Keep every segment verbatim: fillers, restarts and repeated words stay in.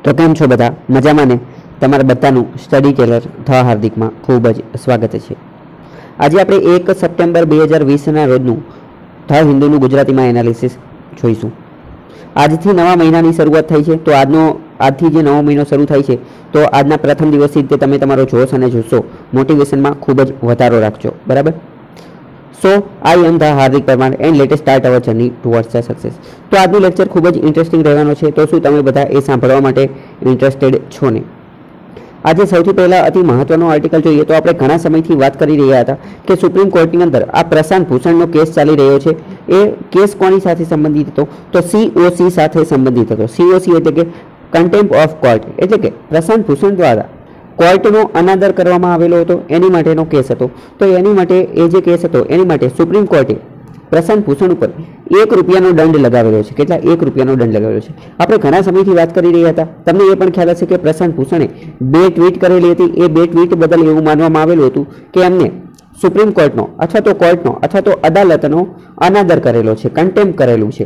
तो केम छो बधा मजामां ने? तमारा बधानुं स्टडी टेलर थ हार्दिक में खूब ज स्वागत है। आज आपणे एक सप्टेम्बर बे हज़ार वीस ना रोजनुं थ हिंदूनुं गुजराती में एनालिसिस जोईशुं। आजथी नवा महीनानी शरूआत थई छे, तो आजनो आजथी जे नवो महीनो शरू थाय छे तो आजना प्रथम दिवसथी ते तमे तमारो जोश अने जुस्सो मोटिवेशन में खूब ज वधारो राखजो, बराबर। So I am the Hardik Parmar and let start our journey towards the success. तो आज लेक्चर खूब ज इंटरेस्टिंग रहवानो छे, तो शुं तमे बधा ए सांभळवा माटे इंटरेस्टेड छो ने? आज सौथी पहला अति महत्वनो आर्टिकल जोईए तो आपणे घणा समयथी वात करी रह्या हता के सुप्रीम कोर्टनी अंदर आ प्रशांत भूषणनो केस चाली रह्यो छे। ए केस कोनी साथे संबंधित हतो? तो सीओसी साथे संबंधित हतो। सीओसी एटले के कंटेम्प्ट ऑफ कोर्ट, एटले के प्रशांत भूषण द्वारा कोर्टनो अनादर करवामां आवेलो हतो एनी माटेनो केस हतो। तो एनी माटे ए जे केस हतो एनी माटे सुप्रीम कोर्टे प्रशांत भूषण पर एक रुपयानो दंड लगावेलो छे। केटला? एक रुपयानो दंड लगावेलो छे। आपणे घणा समयथी वात करी रह्या हता, तमने ए पण ख्याल हशे के प्रशांत भूषणे बे ट्वीट करेली हती। ए बे ट्वीट बदल एवुं मानवामां आवेલું હતું કે એમને સુપ્રીમ કોર્ટનો અથવા તો કોર્ટનો અથવા તો અદાલતનો અનાદર કરેલો છે, કન્ટેમ્પ કરેલું છે।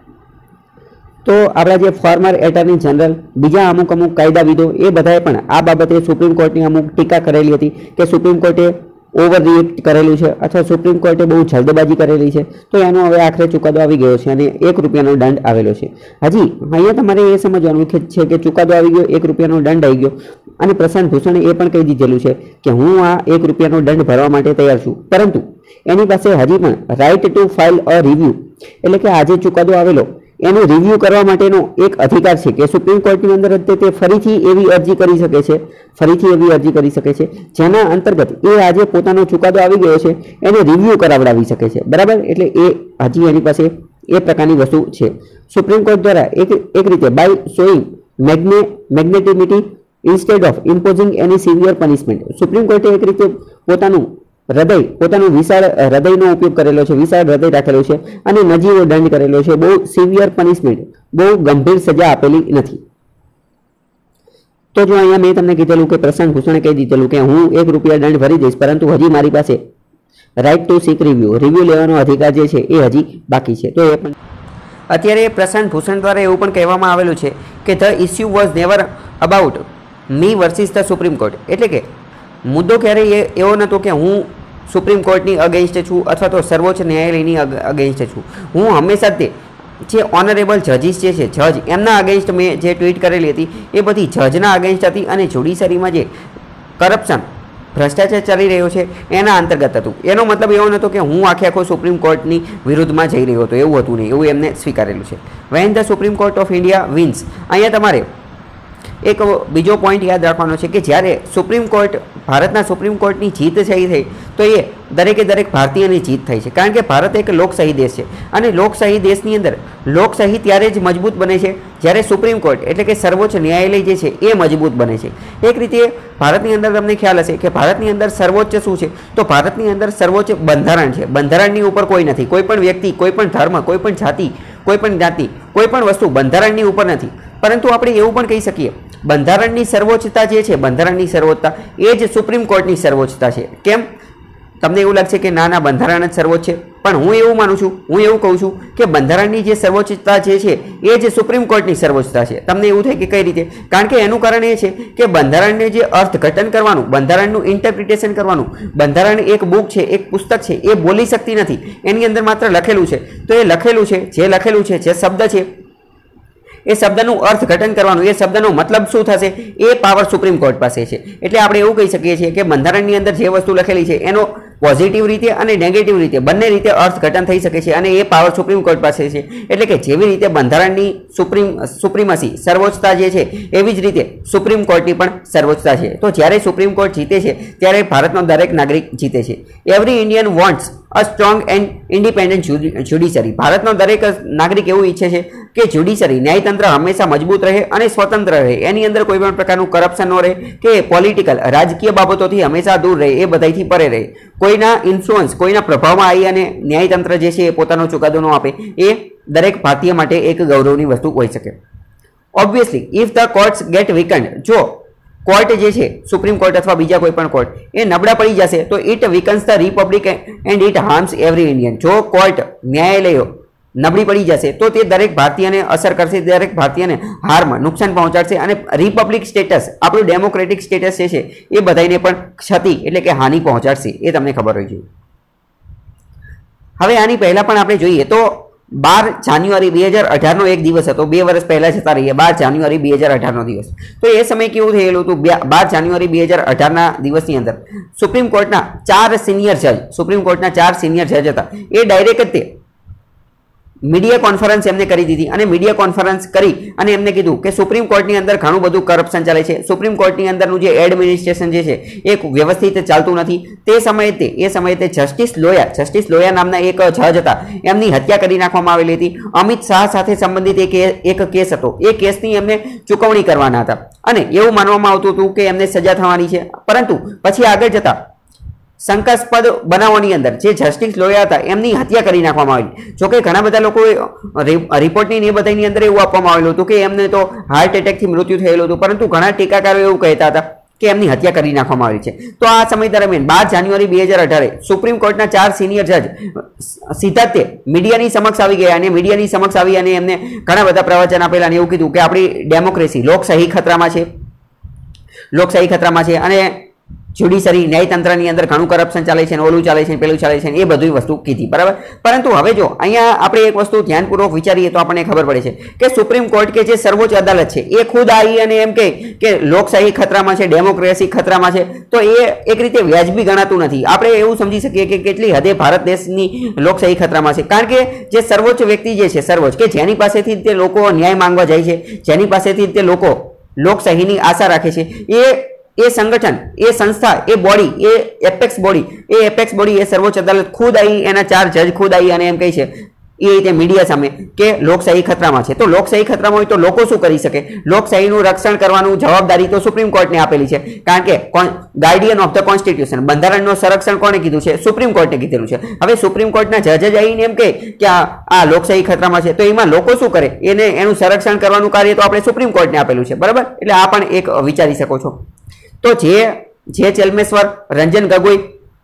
तो आपड़ा जे फॉर्मर एटर्नी जनरल बीजा अमुक अमुक कायदाविदो ए बधाए पण आ बाबते सुप्रीम कोर्टनी अमुक टीका करेली हती के सुप्रीम कोर्टे ओवर रिएक्ट करेलुं छे अथवा सुप्रीम कोर्टे बहु जल्दबाजी करेली छे। तो एनो हवे आखरे चुकादो आवी गयो छे अने एक रुपयानो दंड आवेलो छे। हजी अहींया तमारे ए समजवानुं छे के चुकादो आवी गयो, एक रुपयानो दंड आई गयो अने प्रशांत भूषणे ए पण कही दीधेलुं छे के हुं आ एक रुपयानो दंड भरवा माटे तैयार छुं, परंतु एनी पासे हजी पण right to file a review एटले के आज चुकादो आवेलो एनो रिव्यू करवा माटेनो एक अधिकार छे के सुप्रीम कोर्टनी अंदर ते फरीथी एवी अरजी करी शके छे, फरीथी एवी अरजी करी शके छे जेना अंतर्गत ए आजे पोतानो चुकादो आवी गयो छे एने रिव्यू करावडावी शके छे, बराबर। एटले ए हजी एनी पासे ए प्रकारनी वस्तु छे। सुप्रीम कोर्ट द्वारा एक एक रीते बाय शोइंग मैग्ने magnanimity instead of imposing any severe punishment, supreme कोर्टे एक रीते पोतानुं हृदय पोतानुं विशाળ हृदयનો उपयोग करेलो छे, विशाળ हृदय राखेलो छे अने नजीવો दंड करेलो छे। बहु सीवियर पनिशमेंट, बहु गंभीर सजा आपेली नथी। तो जो अहींया मैं तमने कीधेलुं के प्रशांत भूषणे कही दीधेलुं के हुं एक रुपया दंड भरी दईश, परंतु हजी मारी पासे right to seek review review लेवानो अधिकार जे छे ए हजी बाकी छे। तो ए पण अत्यारे प्रशांत भूषण द्वारा एवुं पण कहेवामां आवेलुं छे के the issue was never about me versus the supreme court, एटले के मुद्दो क्यारे एवो नतो के हूँ सुप्रीम कोर्टनी अगेन्स्ट छूँ अथवा तो सर्वोच्च न्यायालयनी अगेन्स्ट छूँ। हूँ हमेशा ते जे ऑनरेबल जजीस जे छे जज एमना अगेन्स्ट में जे ट्वीट करेली हती ए बधी जजना अगेन्स्ट हती अने ज्युडिशरीमां जे करप्शन भ्रष्टाचार चली रह्यो छे एना अंतर्गत हतुं। एनो मतलब एवो नतो के हूँ आखे आखो सुप्रीम कोर्टनी विरुद्धमां जई रह्यो हतो, एवुं हतुं नहीं, एवुं एमने स्वीकारेलुं छे। When the supreme court of India wins, अहींया तमारे एक बीजो पॉइंट याद रखवानो छे कि ज्यारे सुप्रीम कोर्ट भारतना सुप्रीम कोर्टनी जीत थई थई तो ये दरेके दरेक भारतीयनी जीत थई छे, कारण के भारत एक लोकशाही देश छे अने लोकशाही देशनी अंदर लोकशाही त्यारे ज मजबूत बने छे ज्यारे सुप्रीम कोर्ट एटले के सर्वोच्च न्यायालय जे छे ए मजबूत बने छे। एक रीते भारतनी अंदर तमने ख्याल हशे कि भारतनी अंदर सर्वोच्च शुं छे, तो भारतनी अंदर सर्वोच्च बंधारण छे। बंधारणनी उपर कोई नथी, कोई पण व्यक्ति, कोई पण धर्म, कोई पण जाति, कोई पण ज्ञाति, कोई पण वस्तु बंधारणनी उपर नथी। परंतु आपणे एवुं पण कही शकीए बंधारणनी सर्वोच्चता जे छे, बंधारणनी सर्वोच्चता ए ज सुप्रीम कोर्टनी सर्वोच्चता छे। केम? तमने एवुं लागशे के ना ना बंधारण ज सर्वोच्च छे, पण हूँ एवुं मानुं छुं, हूँ एवुं कहूं छुं के बंधारणनी जे सर्वोच्चता जे छे ए ज सुप्रीम कोर्टनी सर्वोच्चता छे। तमने एवुं थाय के कई रीते? कारण के एनुं कारण ए छे के बंधारणने जे अर्थघटन करवानुं, बंधारणनुं इंटरप्रिटेशन करवानुं, बंधारण एक बुक छे, एक पुस्तक छे, ए बोली शकती नथी, एनी अंदर मात्र लखेलुं छे। तो ए लखेलुं छे, जे लखेलुं छे, जे शब्द छे ए शब्दનું અર્થઘટન કરવાનું, એ શબ્દનો મતલબ શું થશે એ પાવર સુપ્રીમ કોર્ટ પાસે છે। એટલે આપણે એવું કહી શકીએ છીએ કે બંધારણની અંદર જે વસ્તુ લખેલી છે એનો પોઝિટિવ રીતે અને નેગેટિવ રીતે બંને રીતે અર્થઘટન થઈ શકે છે અને એ પાવર સુપ્રીમ કોર્ટ પાસે છે। એટલે કે જેવી રીતે બંધારણની સુપ્રીમ સુપ્રીમસી સર્વોચ્ચતા જે છે એવી જ રીતે સુપ્રીમ કોર્ટની પણ સર્વોચ્ચતા છે। તો જ્યારે સુપ્રીમ કોર્ટ જીતે છે ત્યારે ભારતનો દરેક નાગરિક જીતે છે। Every Indian wants a strong and independent judiciary, ભારતનો દરેક નાગરિક એવું ઈચ્છે છે કે જ્યુડિશરી ન્યાયતંત્ર હંમેશા મજબૂત રહે અને સ્વતંત્ર રહે, એની અંદર કોઈ પણ પ્રકારનું કરપ્શન ન રહે કે પોલિટિકલ રાજકીય બાબતોથી હંમેશા દૂર રહે, એ બધાથી પરે રહે, કોઈના ઇન્ફ્લુઅન્સ કોઈના પ્રભાવમાં આવી અને ન્યાયતંત્ર જે છે એ પોતાનો ચુકાદો ન આપે, એ દરેક ભારતીય માટે એક ગૌરવની વસ્તુ હોઈ શકે। Obviously if the courts get weakened, જો कोर्ट जे छे सुप्रीम कोर्ट अथवा बीजा कोई पण कोर्ट ए नबड़ा पड़ी जशे तो it weakens the republic and it harms every Indian. जो कोर्ट न्यायालयो નબળી પડી જશે તો તે દરેક ભારતીયને અસર કરશે, દરેક ભારતીયને હાર્મ નુકસાન પહોંચાડશે અને રિપબ્લિક સ્ટેટસ આપણું ડેમોક્રેટિક સ્ટેટસ જે છે એ બધાને પણ ક્ષતિ એટલે કે હાનિ પહોંચાડશે, એ તમને ખબર હોય છે। હવે આની પહેલા પણ આપણે જોઈએ તો બાર જાન્યુઆરી બે હજાર અઢારનો એક દિવસ હતો, બે વર્ષ પહેલા જતા રહીએ, બાર જાન્યુઆરી બે હજાર અઢારનો દિવસ। તો એ સમયે કેવું થયેલું હતું, બાર જાન્યુઆરી બે હજાર અઢારના દિવસની અંદર સુપ્રીમ કોર્ટના ચાર સિનિયર જજ સુપ્રીમ કોર્ટના ચાર સિનિયર જજ હતા એ ડાયરેક્ટ જ તે મીડિયા કોન્ફરન્સ એમને કરી દીધી અને મીડિયા કોન્ફરન્સ કરી અને એમને કીધું કે સુપ્રીમ કોર્ટની અંદર ઘણું બધું કરપ્શન ચાલે છે, સુપ્રીમ કોર્ટની અંદરનું જે એડમિનિસ્ટ્રેશન જે છે એ વ્યવસ્થિત ચાલતું નથી। તે સમયે તે એ સમયે તે જસ્ટિસ લોયા જસ્ટિસ લોયા નામના એક જજ હતા, એમની હત્યા કરી નાખવામાં આવેલી હતી। અમિત શાહ સાથે સંબંધિત એક એક કેસ હતો, એ કેસની એમને ચૂકવણી કરવાના હતા અને એવું માનવામાં આવતું હતું કે એમને સજા થવાની છે, પરંતુ પછી આગળ જતા શંકાસ્પદ બનાવોની અંદર જે જસ્ટિસ લોયા હતા એમની હત્યા કરી નાખવામાં આવી। જોકે ઘણા બધા લોકોએ રિપોર્ટની એ બધાની અંદર એવું આપવામાં આવેલું હતું કે એમને તો હાર્ટ એટેકથી મૃત્યુ થયેલું હતું, પરંતુ ઘણા ટીકાકારો એવું કહેતા હતા કે એમની હત્યા કરી નાખવામાં આવી છે। તો આ સમય દરમિયાન બાર જાન્યુઆરી બે હજાર અઢારે સુપ્રીમ કોર્ટના ચાર સિનિયર જજ સીધા તે મીડિયાની સમક્ષ આવી ગયા અને મીડિયાની સમક્ષ આવી અને એમને ઘણા બધા પ્રવચન આપેલા અને એવું કીધું કે આપણી ડેમોક્રેસી લોકશાહી ખતરામાં છે, લોકશાહી ખતરામાં છે અને જ્યુડિશરી ન્યાયતંત્રની અંદર ઘણું કરપ્શન ચાલે છે, ઓલું ચાલે છે, પેલું ચાલે છે, એ બધી વસ્તુ કીધી, બરાબર। પરંતુ હવે જો અહીંયા આપણે એક વસ્તુ ધ્યાનપૂર્વક વિચારીએ તો આપણને ખબર પડે છે કે સુપ્રીમ કોર્ટ કે જે સર્વોચ્ચ અદાલત છે એ ખુદ આવી અને એમ કહે કે લોકશાહી ખતરામાં છે, ડેમોક્રેસી ખતરામાં છે, તો એ એક રીતે વ્યાજબી ગણાતું નથી। આપણે એવું સમજી શકીએ કે કેટલી હદે ભારત દેશની લોકશાહી ખતરામાં છે, કારણ કે જે સર્વોચ્ચ વ્યક્તિ જે છે, સર્વોચ્ચ કે જેની પાસેથી તે લોકો ન્યાય માંગવા જાય છે, જેની પાસેથી તે લોકો લોકશાહીની આશા રાખે છે, એ એ સંગઠન, એ સંસ્થા, એ બોડી, એ એપેક્સ બોડી, એ એપેક્સ બોડી એ સર્વોચ્ચ અદાલત ખુદ આવી, એના ચાર જજ ખુદ આવી અને એમ કહે છે એ રીતે મીડિયા સામે કે લોકશાહી ખતરામાં છે। તો લોકશાહી ખતરામાં હોય તો લોકો શું કરી શકે? લોકશાહીનું રક્ષણ કરવાનું જવાબદારી તો સુપ્રીમ કોર્ટને આપેલી છે, કારણ કે ગાર્ડિયન ઓફ ધ કોન્સ્ટિટ્યુશન, બંધારણનું સંરક્ષણ કોણે કીધું છે? સુપ્રીમ કોર્ટે કીધેલું છે। હવે સુપ્રીમ કોર્ટના જજ જ આવીને એમ કહે કે આ લોકશાહી ખતરામાં છે, તો એમાં લોકો શું કરે? એને એનું સંરક્ષણ કરવાનું કાર્ય તો આપણે સુપ્રીમ કોર્ટને આપેલું છે, બરાબર। એટલે આ પણ એક વિચારી શકો છો। તો જે જે ચેલ્મેશ્વર, રંજન ગગોઈ,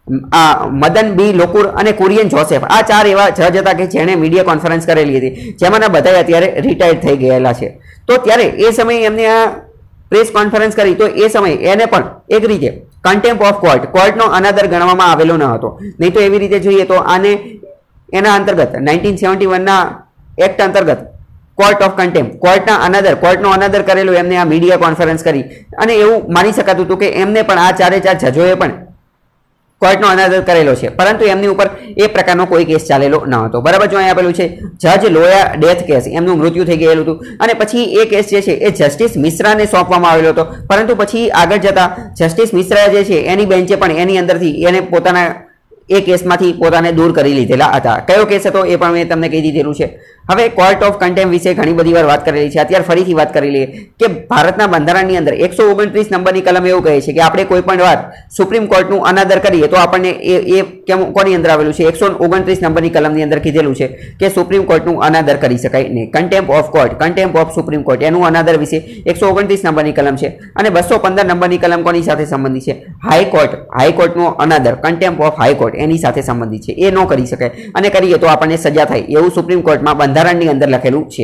મદન બી લોકુર અને કુરિયન જોસેફ આ ચાર એવા જજ હતા કે જેણે મીડિયા કોન્ફરન્સ કરેલી હતી, જેમાંના બધા અત્યારે રિટાયર્ડ થઈ ગયેલા છે। તો ત્યારે એ સમયે એમને આ પ્રેસ કોન્ફરન્સ કરી તો એ સમયે એને પણ એક રીતે કન્ટેમ્પ ઓફ કોર્ટ, કોર્ટનો અનાદર ગણવામાં આવેલો ન હતો। નહીં તો એવી રીતે જોઈએ તો આને એના અંતર્ગત નાઇન્ટીન સેવન્ટી વનના એક્ટ અંતર્ગત કોર્ટ ઓફ કન્ટેમ્પ, કોર્ટના અનાદર, કોર્ટનો અનાદર કરેલો એમને આ મીડિયા કોન્ફરન્સ કરી અને એવું માની શકાતું હતું કે એમને પણ આ ચારે ચાર જજોએ પણ કોર્ટનો અનાદર કરેલો છે, પરંતુ એમની ઉપર એ પ્રકારનો કોઈ કેસ ચાલેલો ન હતો, બરાબર। જો અહીં આપેલું છે જજ લોયા ડેથ કેસ, એમનું મૃત્યુ થઈ ગયેલું હતું અને પછી એ કેસ જે છે એ જસ્ટિસ મિશ્રાને સોંપવામાં આવેલો હતો, પરંતુ પછી આગળ જતા જસ્ટિસ મિશ્રા જે છે એની બેન્ચે પણ એની અંદરથી એને પોતાના એ કેસમાંથી પોતાને દૂર કરી લીધેલા હતા। કયો કેસ હતો એ પણ મેં તમને કહી દીધેલું છે। હવે કોર્ટ ઓફ કન્ટેમ્પ વિશે ઘણી બધી વાર વાત કરેલી છે, અત્યારે ફરીથી વાત કરી લઈએ કે ભારતના બંધારણની અંદર એકસો ઓગણત્રીસ નંબરની કલમ એવું કહે છે કે આપણે કોઈ પણ વાત સુપ્રીમ કોર્ટનું અનાદર કરીએ તો આપણને એ એ કેમ કોની અંદર આવેલું છે? એકસો ઓગણત્રીસ નંબરની કલમની અંદર કીધેલું છે કે સુપ્રીમ કોર્ટનું અનાદર કરી શકાય નહીં, contempt of court, contempt of supreme court, એનું અનાદર વિશે એકસો ઓગણત્રીસ નંબરની કલમ છે। અને બસો પંદર નંબરની કલમ કોની સાથે સંબંધિત છે? હાઈકોર્ટ, હાઈકોર્ટનો અનાદર, કન્ટેમ્પ ઓફ હાઈકોર્ટ એની સાથે સંબંધિત છે, એ ન કરી શકાય અને કરીએ તો આપણને સજા થાય એવું સુપ્રીમ કોર્ટમાં બંધારણની અંદર લખેલું છે।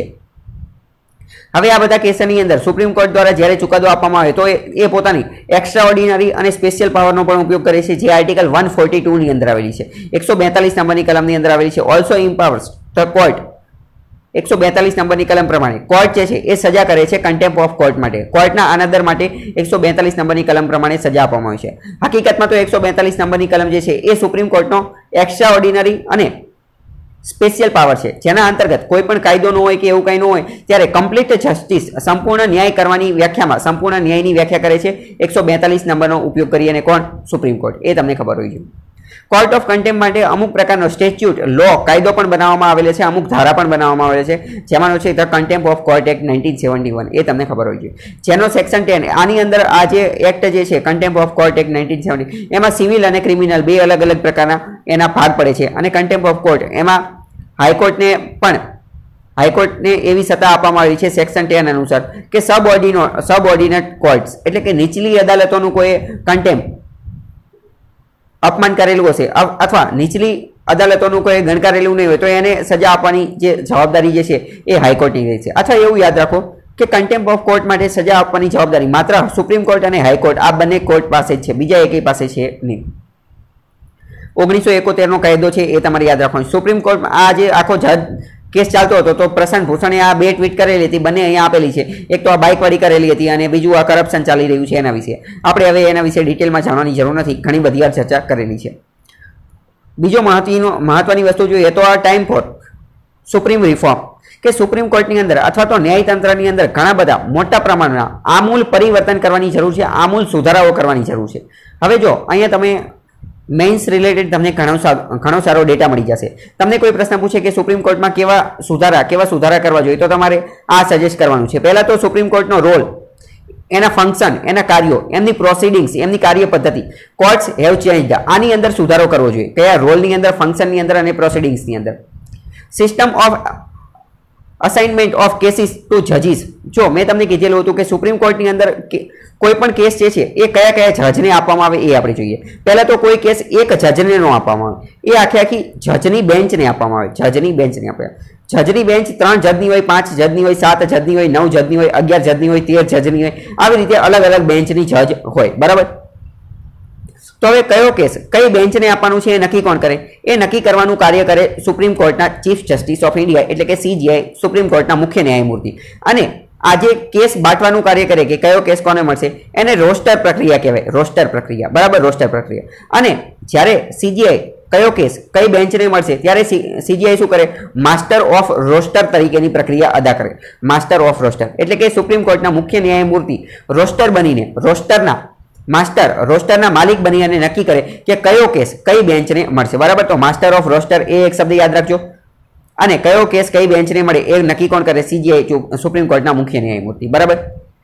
હવે આ બધા કેસની અંદર સુપ્રીમ કોર્ટ દ્વારા જ્યારે ચુકાદો આપવામાં આવે તો એ પોતાની એક્સ્ટ્રા ઓર્ડિનરી અને સ્પેશિયલ પાવરનો પણ ઉપયોગ કરે છે, જે આર્ટિકલ વન ફોર્ટી ટુ ની અંદર આવેલી છે, એકસો બેતાલીસ નંબરની કલમની અંદર આવેલી છે। ઓલ્સો ઇમ્પાવર્સ ધ કોર્ટ, એકસો બેતાલીસ નંબરની કલમ પ્રમાણે કોર્ટ જે છે એ સજા કરે છે કન્ટેમ્પ ઓફ કોર્ટ માટે, કોર્ટના અનાદર માટે એકસો બેતાલીસ નંબરની કલમ પ્રમાણે સજા આપવામાં આવે છે। હકીકતમાં તો એકસો બેતાલીસ નંબરની કલમ જે છે એ સુપ્રીમ કોર્ટનો એક્સ્ટ્રા ઓર્ડિનરી અને સ્પેશિયલ પાવર છે, જેના અંતર્ગત કોઈ પણ કાયદો ન હોય કે એવું કંઈ ન હોય ત્યારે કમ્પ્લીટ જસ્ટિસ, સંપૂર્ણ ન્યાય કરવાની વ્યાખ્યામાં સંપૂર્ણ ન્યાયની વ્યાખ્યા કરે છે એકસો બેતાલીસ નંબરનો ઉપયોગ કરી અને કોણ? સુપ્રીમ કોર્ટ, એ તમને ખબર હોય છે। કોર્ટ ઓફ કન્ટેમ્પ માટે અમુક પ્રકારનો સ્ટેચ્યુટ, લો, કાયદો પણ બનાવવામાં આવેલો છે, અમુક ધારા પણ બનાવવામાં આવેલ છે, જેમાંનો છે the contempt of court act nineteen seventy one, એ તમને ખબર હોય છે, જેનો સેક્શન ટેન, આની અંદર આ જે એક્ટ જે છે contempt of court act nineteen seventy, એમાં સિવિલ અને ક્રિમિનલ બે અલગ અલગ પ્રકારના એના ભાગ પડે છે અને કન્ટેમ્પ ઓફ કોર્ટ એમાં હાઈકોર્ટને પણ હાઈકોર્ટને એવી સત્તા આપવામાં આવી છે સેક્શન ટેન અનુસાર કે સબ ઓર્ડિનો સબ ઓર્ડિનેટ કોર્ટ્સ એટલે કે નીચલી અદાલતોનું કોઈ કન્ટેમ્પ, અપમાન કરેલું હશે અથવા નીચલી અદાલતોનું કોઈ ગણકારેલું નહીં હોય તો એને સજા આપવાની જે જવાબદારી જે છે એ હાઈકોર્ટની રહે છે. અથવા એવું યાદ રાખો કે કન્ટેમ્પ ઓફ કોર્ટ માટે સજા આપવાની જવાબદારી માત્ર સુપ્રીમ કોર્ટ અને હાઈકોર્ટ આ બંને કોર્ટ પાસે જ છે, બીજા એકેય પાસે છે નહીં. ઓગણીસો એકોતેર નો કાયદો છે એ તમારે યાદ રાખવાનો. સુપ્રીમ કોર્ટમાં આ જે આખો જજ કેસ ચાલતો હતો તો પ્રશાંત ભૂષણે આ બે ટ્વીટ કરેલી હતી, બંને અહીંયા આપેલી છે. એક તો આ બાઇક વાળી કરેલી હતી અને બીજું આ કરપ્શન ચાલી રહ્યું છે એના વિશે. આપણે હવે એના વિશે ડિટેલમાં જાણવાની જરૂર નથી, ઘણી બધી વાર ચર્ચા કરેલી છે. બીજો મહત્વનો મહત્વની વસ્તુ જોઈએ તો આ ટાઈમ ફોર સુપ્રીમ રિફોર્મ, કે સુપ્રીમ કોર્ટની અંદર અથવા તો ન્યાયતંત્રની અંદર ઘણા બધા મોટા પ્રમાણમાં આમૂલ પરિવર્તન કરવાની જરૂર છે, આમૂલ સુધારાઓ કરવાની જરૂર છે. હવે જો અહીંયા તમે મેઇન્સ રિલેટેડ તમને ઘણો ઘણો સારો ડેટા મળી જશે. તમને કોઈ પ્રશ્ન પૂછે કે સુપ્રીમ કોર્ટમાં કેવા સુધારા કેવા સુધારા કરવા જોઈએ તો તમારે આ સજેસ્ટ કરવાનું છે. પહેલા તો સુપ્રીમ કોર્ટનો રોલ, એના ફંક્શન, એના કાર્યો, એમની પ્રોસિડિંગ્સ, એમની કાર્ય પદ્ધતિ, કોર્ટ્સ હેવ ચેન્જ્ડ, આની અંદર સુધારો કરવો જોઈએ. કયા રોલની અંદર, ફંક્શનની અંદર અને પ્રોસિડિંગ્સની અંદર. System of assignment of cases to જજીસ, જો મેં તમને કીધેલું હતું કે સુપ્રીમ કોર્ટની અંદર કોઈ પણ કેસ જે છે એ કયા કયા જજને આપવામાં આવે એ આપણે જોઈએ. પહેલા તો કોઈ કેસ એક જજને ન આપવામાં આવે, એ આખી આખી જજની બેન્ચને આપવામાં આવે. જજની બેન્ચને આપે. જજની બેન્ચ ત્રણ જજની હોય, પાંચ જજની હોય, સાત જજની હોય, નવ જજની હોય, અગિયાર જજની હોય, તેર જજની હોય, આવી રીતે અલગ અલગ બેન્ચની જજ હોય. બરાબર. તો હવે કયો કેસ કઈ બેન્ચને આપવાનું છે એ નક્કી કોણ કરે? એ નક્કી કરવાનું કાર્ય કરે સુપ્રીમ કોર્ટના ચીફ જસ્ટિસ ઓફ ઇન્ડિયા એટલે કે સીજીઆઈ, સુપ્રીમ કોર્ટના મુખ્ય ન્યાયમૂર્તિ. અને આજે કેસ બાંટવાનું કાર્ય કરે કે કયો કેસ કોને મળશે એને રોસ્ટર પ્રક્રિયા કહેવાય. રોસ્ટર પ્રક્રિયા, બરાબર, રોસ્ટર પ્રક્રિયા. અને જ્યારે સીજીઆઈ કયો કેસ કઈ બેન્ચને મળશે ત્યારે સીજીઆઈ શું કરે? માસ્ટર ઓફ રોસ્ટર તરીકેની પ્રક્રિયા અદા કરે. માસ્ટર ઓફ રોસ્ટર એટલે કે સુપ્રીમ કોર્ટના મુખ્ય ન્યાયમૂર્તિ રોસ્ટર બનીને, રોસ્ટરના માસ્ટર, રોસ્ટરના માલિક બની અને નક્કી કરે કે કયો કેસ કઈ બેન્ચને મળશે. બરાબર. તો માસ્ટર ઓફ રોસ્ટર એ એક શબ્દ યાદ રાખજો. અને કયો કેસ કઈ બેન્ચને મળે એ નક્કી કોણ કરે? સીજીઆઈ, સુપ્રીમ કોર્ટના મુખ્ય ન્યાયમૂર્તિ. બરાબર.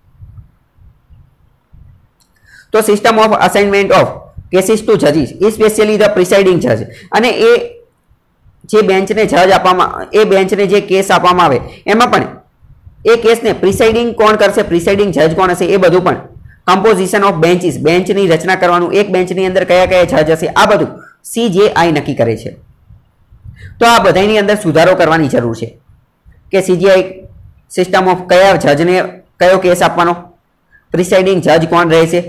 તો system of assignment of cases to જજીસ, specially the presiding જજ. અને એ જે બેન્ચને જજ આપવામાં, એ બેન્ચને જે કેસ આપવામાં આવે એમાં પણ એ કેસને પ્રિસાઇડિંગ કોણ કરશે, પ્રિસાઇડિંગ જજ કોણ હશે એ બધું પણ, કમ્પોઝિશન ઓફ બેન્ચીસ, બેન્ચની રચના કરવાનું, એક બેન્ચની અંદર કયા કયા જજ હશે આ બધું સીજેઆઈ નક્કી કરે છે. તો આ બધાની અંદર સુધારો કરવાની જરૂર છે કે સીજીઆઈ સિસ્ટમ ઓફ કયા જજને કયો કેસ આપવાનો, પ્રિસાઇડિંગ જજ કોણ રહેશે,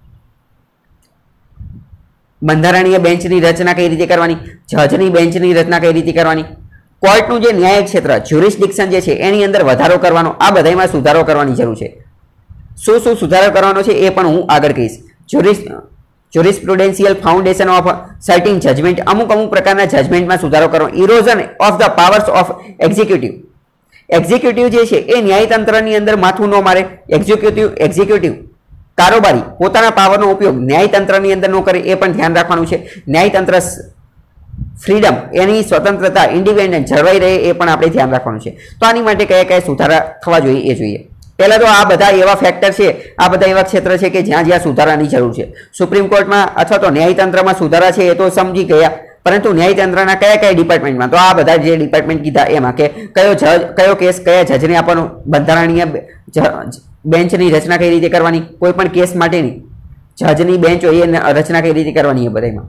બંધારણીય બેન્ચની રચના કઈ રીતે કરવાની, જજની બેન્ચની રચના કઈ રીતે કરવાની, કોર્ટનું જે ન્યાયિક ક્ષેત્ર જ્યુરિસ્ડિક્શન જે છે એની અંદર વધારો કરવાનો, આ બધામાં સુધારો કરવાની જરૂર છે. શું શું સુધારો કરવાનો છે એ પણ હું આગળ કહીશ. Juris jurisprudential foundation of certain judgment, અમુક અમુક પ્રકારના જજમેન્ટમાં સુધારો કરવાનો. Erosion of the powers of executive, executive જે છે એ ન્યાયતંત્રની અંદર માથું ન મારે. એક્ઝિક્યુટિવ એક્ઝિક્યુટિવ કારોબારી પોતાના પાવરનો ઉપયોગ ન્યાયતંત્રની અંદર ન કરે એ પણ ધ્યાન રાખવાનું છે. ન્યાયતંત્ર ફ્રીડમ, એની સ્વતંત્રતા, ઇન્ડિપેન્ડન્સ જળવાઈ રહે એ પણ આપણે ધ્યાન રાખવાનું છે. તો આની માટે કયા કયા સુધારા થવા જોઈએ એ જોઈએ. પહેલા તો આ બધા એવા ફેક્ટર છે, આ બધા એવા ક્ષેત્ર છે કે જ્યાં જ્યાં સુધારાની જરૂર છે. સુપ્રીમ કોર્ટમાં અથવા તો ન્યાયતંત્રમાં સુધારા છે એ તો સમજી ગયા, પરંતુ ન્યાયતંત્રના કયા કયા ડિપાર્ટમેન્ટમાં, તો આ બધા જે ડિપાર્ટમેન્ટ કીધા એમાં કે કયો જજ કયો કેસ કયા જજને આપવાનો, બંધારણીય બેન્ચની રચના કઈ રીતે કરવાની, કોઈ પણ કેસ માટેની જજની બેન્ચ હોય એ રચના કઈ રીતે કરવાની એ બધામાં.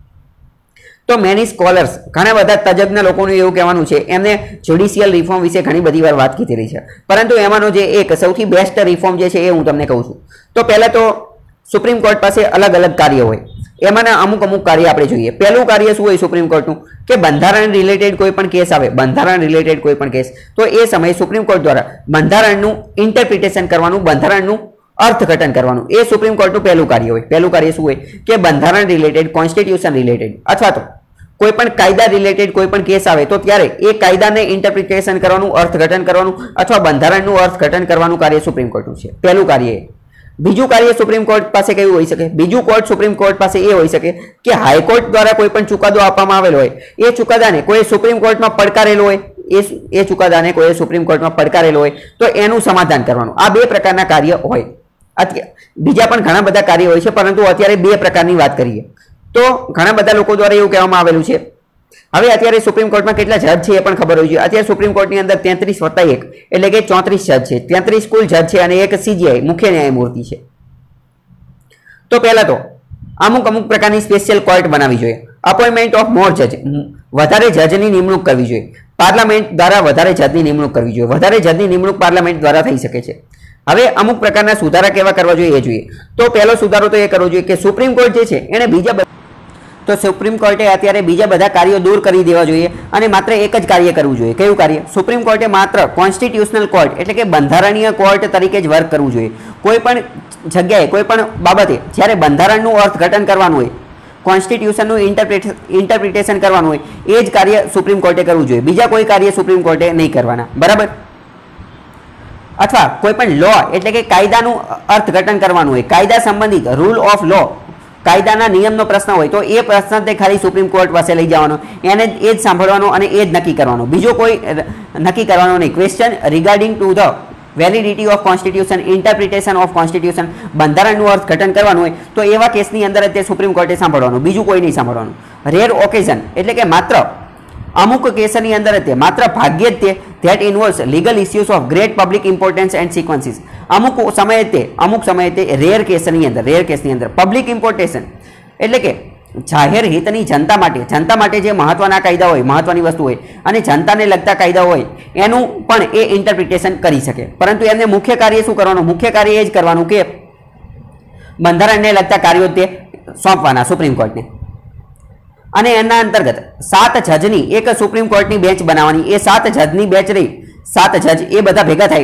તો મેની સ્કોલર્સ, ઘણા બધા તજજ્ઞ લોકોનું એવું કહેવાનું છે, એમને જ્યુડિશિયલ રિફોર્મ વિશે ઘણી બધી વાર વાત કીધી છે, પરંતુ એમાંનો જે એક સૌથી બેસ્ટ રિફોર્મ જે છે એ હું તમને કહું છું. તો પહેલા તો સુપ્રીમ કોર્ટ પાસે અલગ અલગ કાર્ય હોય, એમાંના અમુક અમુક કાર્ય આપણે જોઈએ. પહેલું કાર્ય શું હોય સુપ્રીમ કોર્ટનું કે બંધારણ રિલેટેડ કોઈ પણ કેસ આવે, બંધારણ રિલેટેડ કોઈ પણ કેસ, તો એ સમયે સુપ્રીમ કોર્ટ દ્વારા બંધારણનું ઇન્ટરપ્રિટેશન કરવાનું, બંધારણનું અર્થઘટન કરવાનું, એ સુપ્રીમ કોર્ટનું પહેલું કાર્ય હોય. પહેલું કાર્ય શું હોય કે બંધારણ રિલેટેડ, કોન્સ્ટિટ્યુશન રિલેટેડ અથવા તો કોઈ પણ કાયદા રિલેટેડ કોઈ પણ કેસ આવે તો ત્યારે એ કાયદાને ઇન્ટરપ્રિટેશન કરવાનું, અર્થઘટન કરવાનું અથવા બંધારણનું અર્થઘટન કરવાનું કાર્ય સુપ્રીમ કોર્ટનું છે. પહેલું કાર્ય એ. બીજું કાર્ય સુપ્રીમ કોર્ટ પાસે કેવું હોઈ શકે? બીજું કોર્ટ સુપ્રીમ કોર્ટ પાસે એ હોઈ શકે કે હાઈકોર્ટ દ્વારા કોઈ પણ ચુકાદો આપવામાં આવેલો હોય, એ ચુકાદાને કોઈ સુપ્રીમ કોર્ટમાં પડકારેલો હોય, એ એ ચુકાદાને કોઈ સુપ્રીમ કોર્ટમાં પડકારેલો હોય તો એનું સમાધાન કરવાનું. આ બે પ્રકારના કાર્ય હોય. બીજા પણ ઘણા બધા કાર્ય હોય છે, પરંતુ અત્યારે બે પ્રકારની વાત કરીએ. તો ઘણા બધા લોકો દ્વારા એવું કહેવામાં આવેલું છે. હવે અત્યારે સુપ્રીમ કોર્ટમાં કેટલા જજ છે એ પણ ખબર હોય છે. અત્યારે સુપ્રીમ કોર્ટની અંદર તેત્રીસ વત્તા એક એટલે કે ચોત્રીસ જજ છે. તેત્રીસ કુલ જજ છે અને એક સીજીઆઈ મુખ્ય ન્યાયમૂર્તિ છે. તો પહેલા તો અમુક અમુક પ્રકારની સ્પેશિયલ કોર્ટ બનાવવી જોઈએ. અપોઇન્ટમેન્ટ ઓફ મોર જજ, વધારે જજની નિમણૂક કરવી જોઈએ. પાર્લામેન્ટ દ્વારા વધારે જજની નિમણૂક કરવી જોઈએ. વધારે જજની નિમણૂક પાર્લામેન્ટ દ્વારા થઈ શકે છે. હવે અમુક પ્રકારના સુધારા કેવા કરવા જોઈએ એ જોઈએ. તો પહેલો સુધારો તો એ કરવો જોઈએ કે સુપ્રીમ કોર્ટ જે છે એને બીજા તો સુપ્રીમ કોર્ટે અત્યારે બીજા બધા કાર્યો દૂર કરી દેવા જોઈએ અને માત્ર એક જ કાર્ય કરવું જોઈએ. કયું કાર્ય? સુપ્રીમ કોર્ટે માત્ર કોન્સ્ટિટ્યુશનલ કોર્ટ એટલે કે બંધારણીય કોર્ટ તરીકે જ વર્ક કરવું જોઈએ. કોઈ પણ જગ્યાએ કોઈ પણ બાબતે જ્યારે બંધારણનું અર્થઘટન કરવાનું હોય, કોન્સ્ટિટ્યુશનનું ઇન્ટરપ્રિટેશન કરવાનું હોય, એ જ કાર્ય સુપ્રીમ કોર્ટે કરવું જોઈએ. બીજા કોઈ કાર્ય સુપ્રીમ કોર્ટે નહીં કરવાના. બરાબર? અથવા કોઈ પણ લો એટલે કે કાયદાનું અર્થઘટન કરવાનું હોય, કાયદા સંબંધિત રૂલ ઓફ લો, કાયદાના નિયમનો પ્રશ્ન હોય તો એ પ્રશ્ન તે ખાલી સુપ્રીમ કોર્ટ પાસે લઈ જવાનો, એને એ જ સાંભળવાનો અને એ જ નક્કી કરવાનો, બીજો કોઈ નક્કી કરવાનો નહીં. Question regarding to the validity of constitution, interpretation of constitution, બંધારણનું અર્થઘટન કરવાનું હોય તો એવા કેસની અંદર તે સુપ્રીમ કોર્ટે સાંભળવાનું, બીજું કોઈ નહીં સાંભળવાનું. રેર ઓકેઝન એટલે કે માત્ર અમુક કેસની અંદર તે માત્ર ભાગ્યે જ તે that involves legal issues of great public importance and sequences, અમુક સમયે તે અમુક સમયે તે રેર કેસની અંદર રેર કેસની અંદર પબ્લિક ઇમ્પોર્ટેશન એટલે કે જાહેર હિતની જનતા માટે જનતા માટે જે મહત્વના કાયદા હોય, મહત્વની વસ્તુ હોય અને જનતાને લગતા કાયદા હોય એનું પણ એ ઇન્ટરપ્રિટેશન કરી શકે. પરંતુ એમને મુખ્ય કાર્ય શું કરવાનું? મુખ્ય કાર્ય એ જ કરવાનું કે બંધારણને લગતા કાર્યો તે સોંપવાના સુપ્રીમ કોર્ટને. અને એના અંતર્ગત સાત જજની એક સુપ્રીમ કોર્ટની બેન્ચ બનાવવાની. એ સાત જજની બેન્ચ રહી, સાત જજ એ બધા ભેગા થાય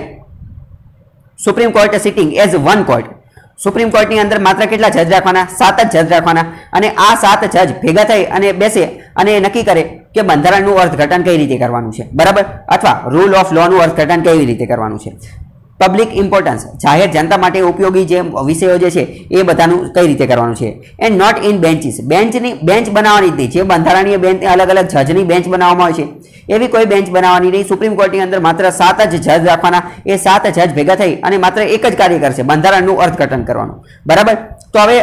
supreme court sitting as one court. Supreme કોર્ટની અંદર માત્ર કેટલા જજ રાખવાના? સાત જ જજ રાખવાના. અને આ સાત જજ ભેગા થઈ અને બેસે અને નક્કી કરે કે બંધારણનું અર્થઘટન કઈ રીતે કરવાનું છે. બરાબર? અથવા રૂલ ઓફ લોનું અર્થઘટન કેવી રીતે કરવાનું છે. પબ્લિક ઇમ્પોર્ટન્સ જાહેર જનતા માટે ઉપયોગી જે વિષયો જે છે એ બધાનું કઈ રીતે કરવાનું છે. એન્ડ નોટ ઇન બેન્ચીસ, બેન્ચની બેન્ચ બનાવવાની જ નહીં. જે બંધારણીય બેન્ચ અલગ અલગ જજની બેન્ચ બનાવવામાં આવે છે એવી કોઈ બેન્ચ બનાવવાની નહીં. સુપ્રીમ કોર્ટની અંદર માત્ર સાત જ જજ રાખવાના. એ સાત જજ ભેગા થઈ અને માત્ર એક જ કાર્ય કરશે, બંધારણનું અર્થઘટન કરવાનું. બરાબર? તો હવે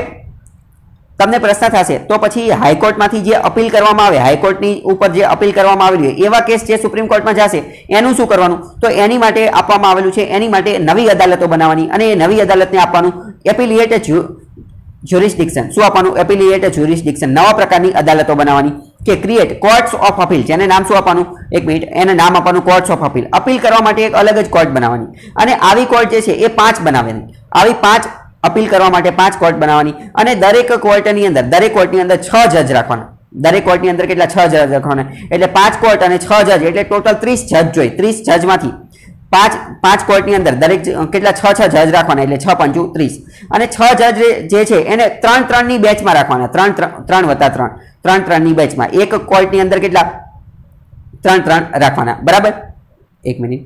તમને પ્રશ્ન થશે તો પછી હાઈકોર્ટમાંથી જે અપીલ કરવામાં આવે, હાઈકોર્ટની ઉપર જે અપીલ કરવામાં આવેલી હોય એવા કેસ જે સુપ્રીમ કોર્ટમાં જશે એનું શું કરવાનું? તો એની માટે આપવામાં આવેલું છે, એની માટે નવી અદાલતો બનાવવાની અને એ નવી અદાલતને આપવાનું એપિલિએટ જ્યુરિસ્ડિક્શન. શું આપવાનું? Appellate jurisdiction. નવા પ્રકારની અદાલતો બનાવવાની કે ક્રિએટ કોર્ટ્સ ઓફ અપીલ, જેને નામ શું આપવાનું? એક મિનિટ, એને નામ આપવાનું કોર્ટ્સ ઓફ અપીલ. અપીલ કરવા માટે એક અલગ જ કોર્ટ બનાવવાની અને આવી કોર્ટ જે છે એ પાંચ બનાવવાની. આવી પાંચ અપીલ કરવા માટે પાંચ કોર્ટ બનાવવાની અને દરેક કોર્ટની અંદર દરેક કોર્ટની અંદર છ જજ રાખવાના. દરેક કોર્ટની અંદર કેટલા? છ જજ રાખવાના. એટલે પાંચ કોર્ટ અને છ જજ એટલે ટોટલ ત્રીસ જજ જોઈએ. ત્રીસ જજમાંથી પાંચ પાંચ કોર્ટની અંદર દરેક કેટલા? છ છ જજ રાખવાના એટલે છ પંચુ ત્રીસ. અને છ જજ જે છે એને ત્રણ ત્રણની બેચમાં રાખવાના. ત્રણ ત્રણ વત્તા ત્રણ ત્રણ ત્રણની બેચમાં. એક કોર્ટની અંદર કેટલા? ત્રણ ત્રણ રાખવાના. બરાબર? એક મિનિટ,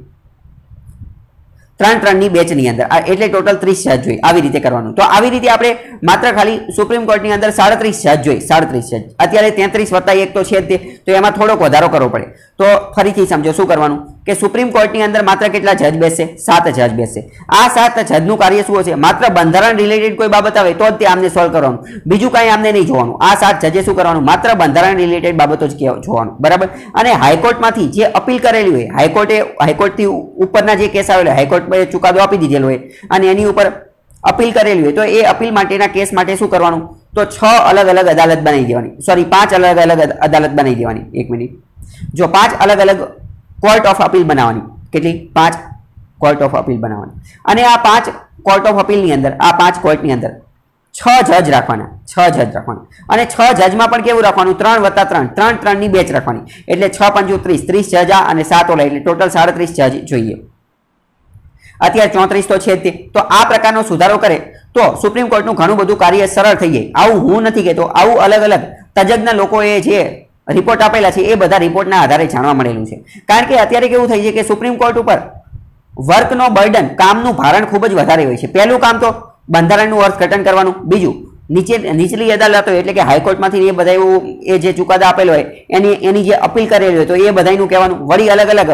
ત્રણ ત્રણની બેચની અંદર એટલે ટોટલ ત્રીસ જજ જોઈએ. આવી રીતે કરવાનું. તો આવી રીતે આપણે માત્ર ખાલી સુપ્રીમ કોર્ટની અંદર સાડત્રીસ જજ જોઈએ. સાડત્રીસ જજ. અત્યારે તેત્રીસ વત્તા એક તો છે જ તે, તો એમાં થોડોક વધારો કરવો પડે. તો ફરીથી સમજો શું કરવાનું કે સુપ્રીમ કોર્ટની અંદર માત્ર કેટલા જજ બેસશે? સાત જજ બેસશે. આ સાત જજનું કાર્ય શું હશે? માત્ર બંધારણ રિલેટેડ કોઈ બાબત આવે તો જ તે આમને સોલ્વ કરવાનું, બીજું કાંઈ આમને નહીં જોવાનું. આ સાત જજે શું કરવાનું? માત્ર બંધારણ રિલેટેડ બાબતો જ જોવાનું. બરાબર? અને હાઈકોર્ટમાંથી જે અપીલ કરેલી હોય, હાઈકોર્ટે હાઈકોર્ટથી ઉપરના જે કેસ આવેલો હાઈકોર્ટ ચુકાદો આપી દીધેલો હોય અને એની ઉપર અપીલ કરેલી હોય તો એ અપીલ માટેના કેસ માટે શું કરવાનું? તો છ અલગ અલગ અદાલત બનાવી દેવાની. સોરી, પાંચ અલગ અલગ અદાલત બનાવી દેવાની. એક મિનિટ, જો પાંચ અલગ અલગ કોર્ટ ઓફ અપીલ બનાવવાની. કેટલી? પાંચ કોર્ટ ઓફ અપીલ બનાવવાની. અને આ પાંચ કોર્ટ ઓફ અપીલની અંદર આ પાંચ કોર્ટની અંદર છ જજ રાખવાના. છ જજ રાખવાના. અને છ જજમાં પણ કેવું રાખવાનું? ત્રણ વત્તા ત્રણ ત્રણ ત્રણની બેચ રાખવાની. એટલે છ પંચુ ત્રીસ, ત્રીસ જજ આ અને સાત ઓલા એટલે ટોટલ સાડત્રીસ જજ જોઈએ. અત્યારે ચોત્રીસ તો છે જ તે. તો આ પ્રકારનો સુધારો કરે તો સુપ્રીમ કોર્ટનું ઘણું બધું કાર્ય સરળ થઈ જાય. આવું હું નથી કહેતો, આવું અલગ અલગ તજજ્ઞ લોકોએ જે રિપોર્ટ આપેલા છે એ બધા રિપોર્ટના આધારે જાણવા મળેલું છે. કારણ કે અત્યારે કેવું થઈ છે કે સુપ્રીમ કોર્ટ ઉપર વર્કનો બર્ડન, કામનું ભારણ ખૂબ જ વધારે હોય છે. પહેલું કામ તો બંધારણનું અર્થઘટન કરવાનું. બીજું નીચે નીચલી અદાલતો એટલે કે હાઈકોર્ટમાંથી એ બધા એવું એ જે ચુકાદા આપેલો હોય એની એની જે અપીલ કરેલી હોય તો એ બધાનું કહેવાનું. વળી અલગ અલગ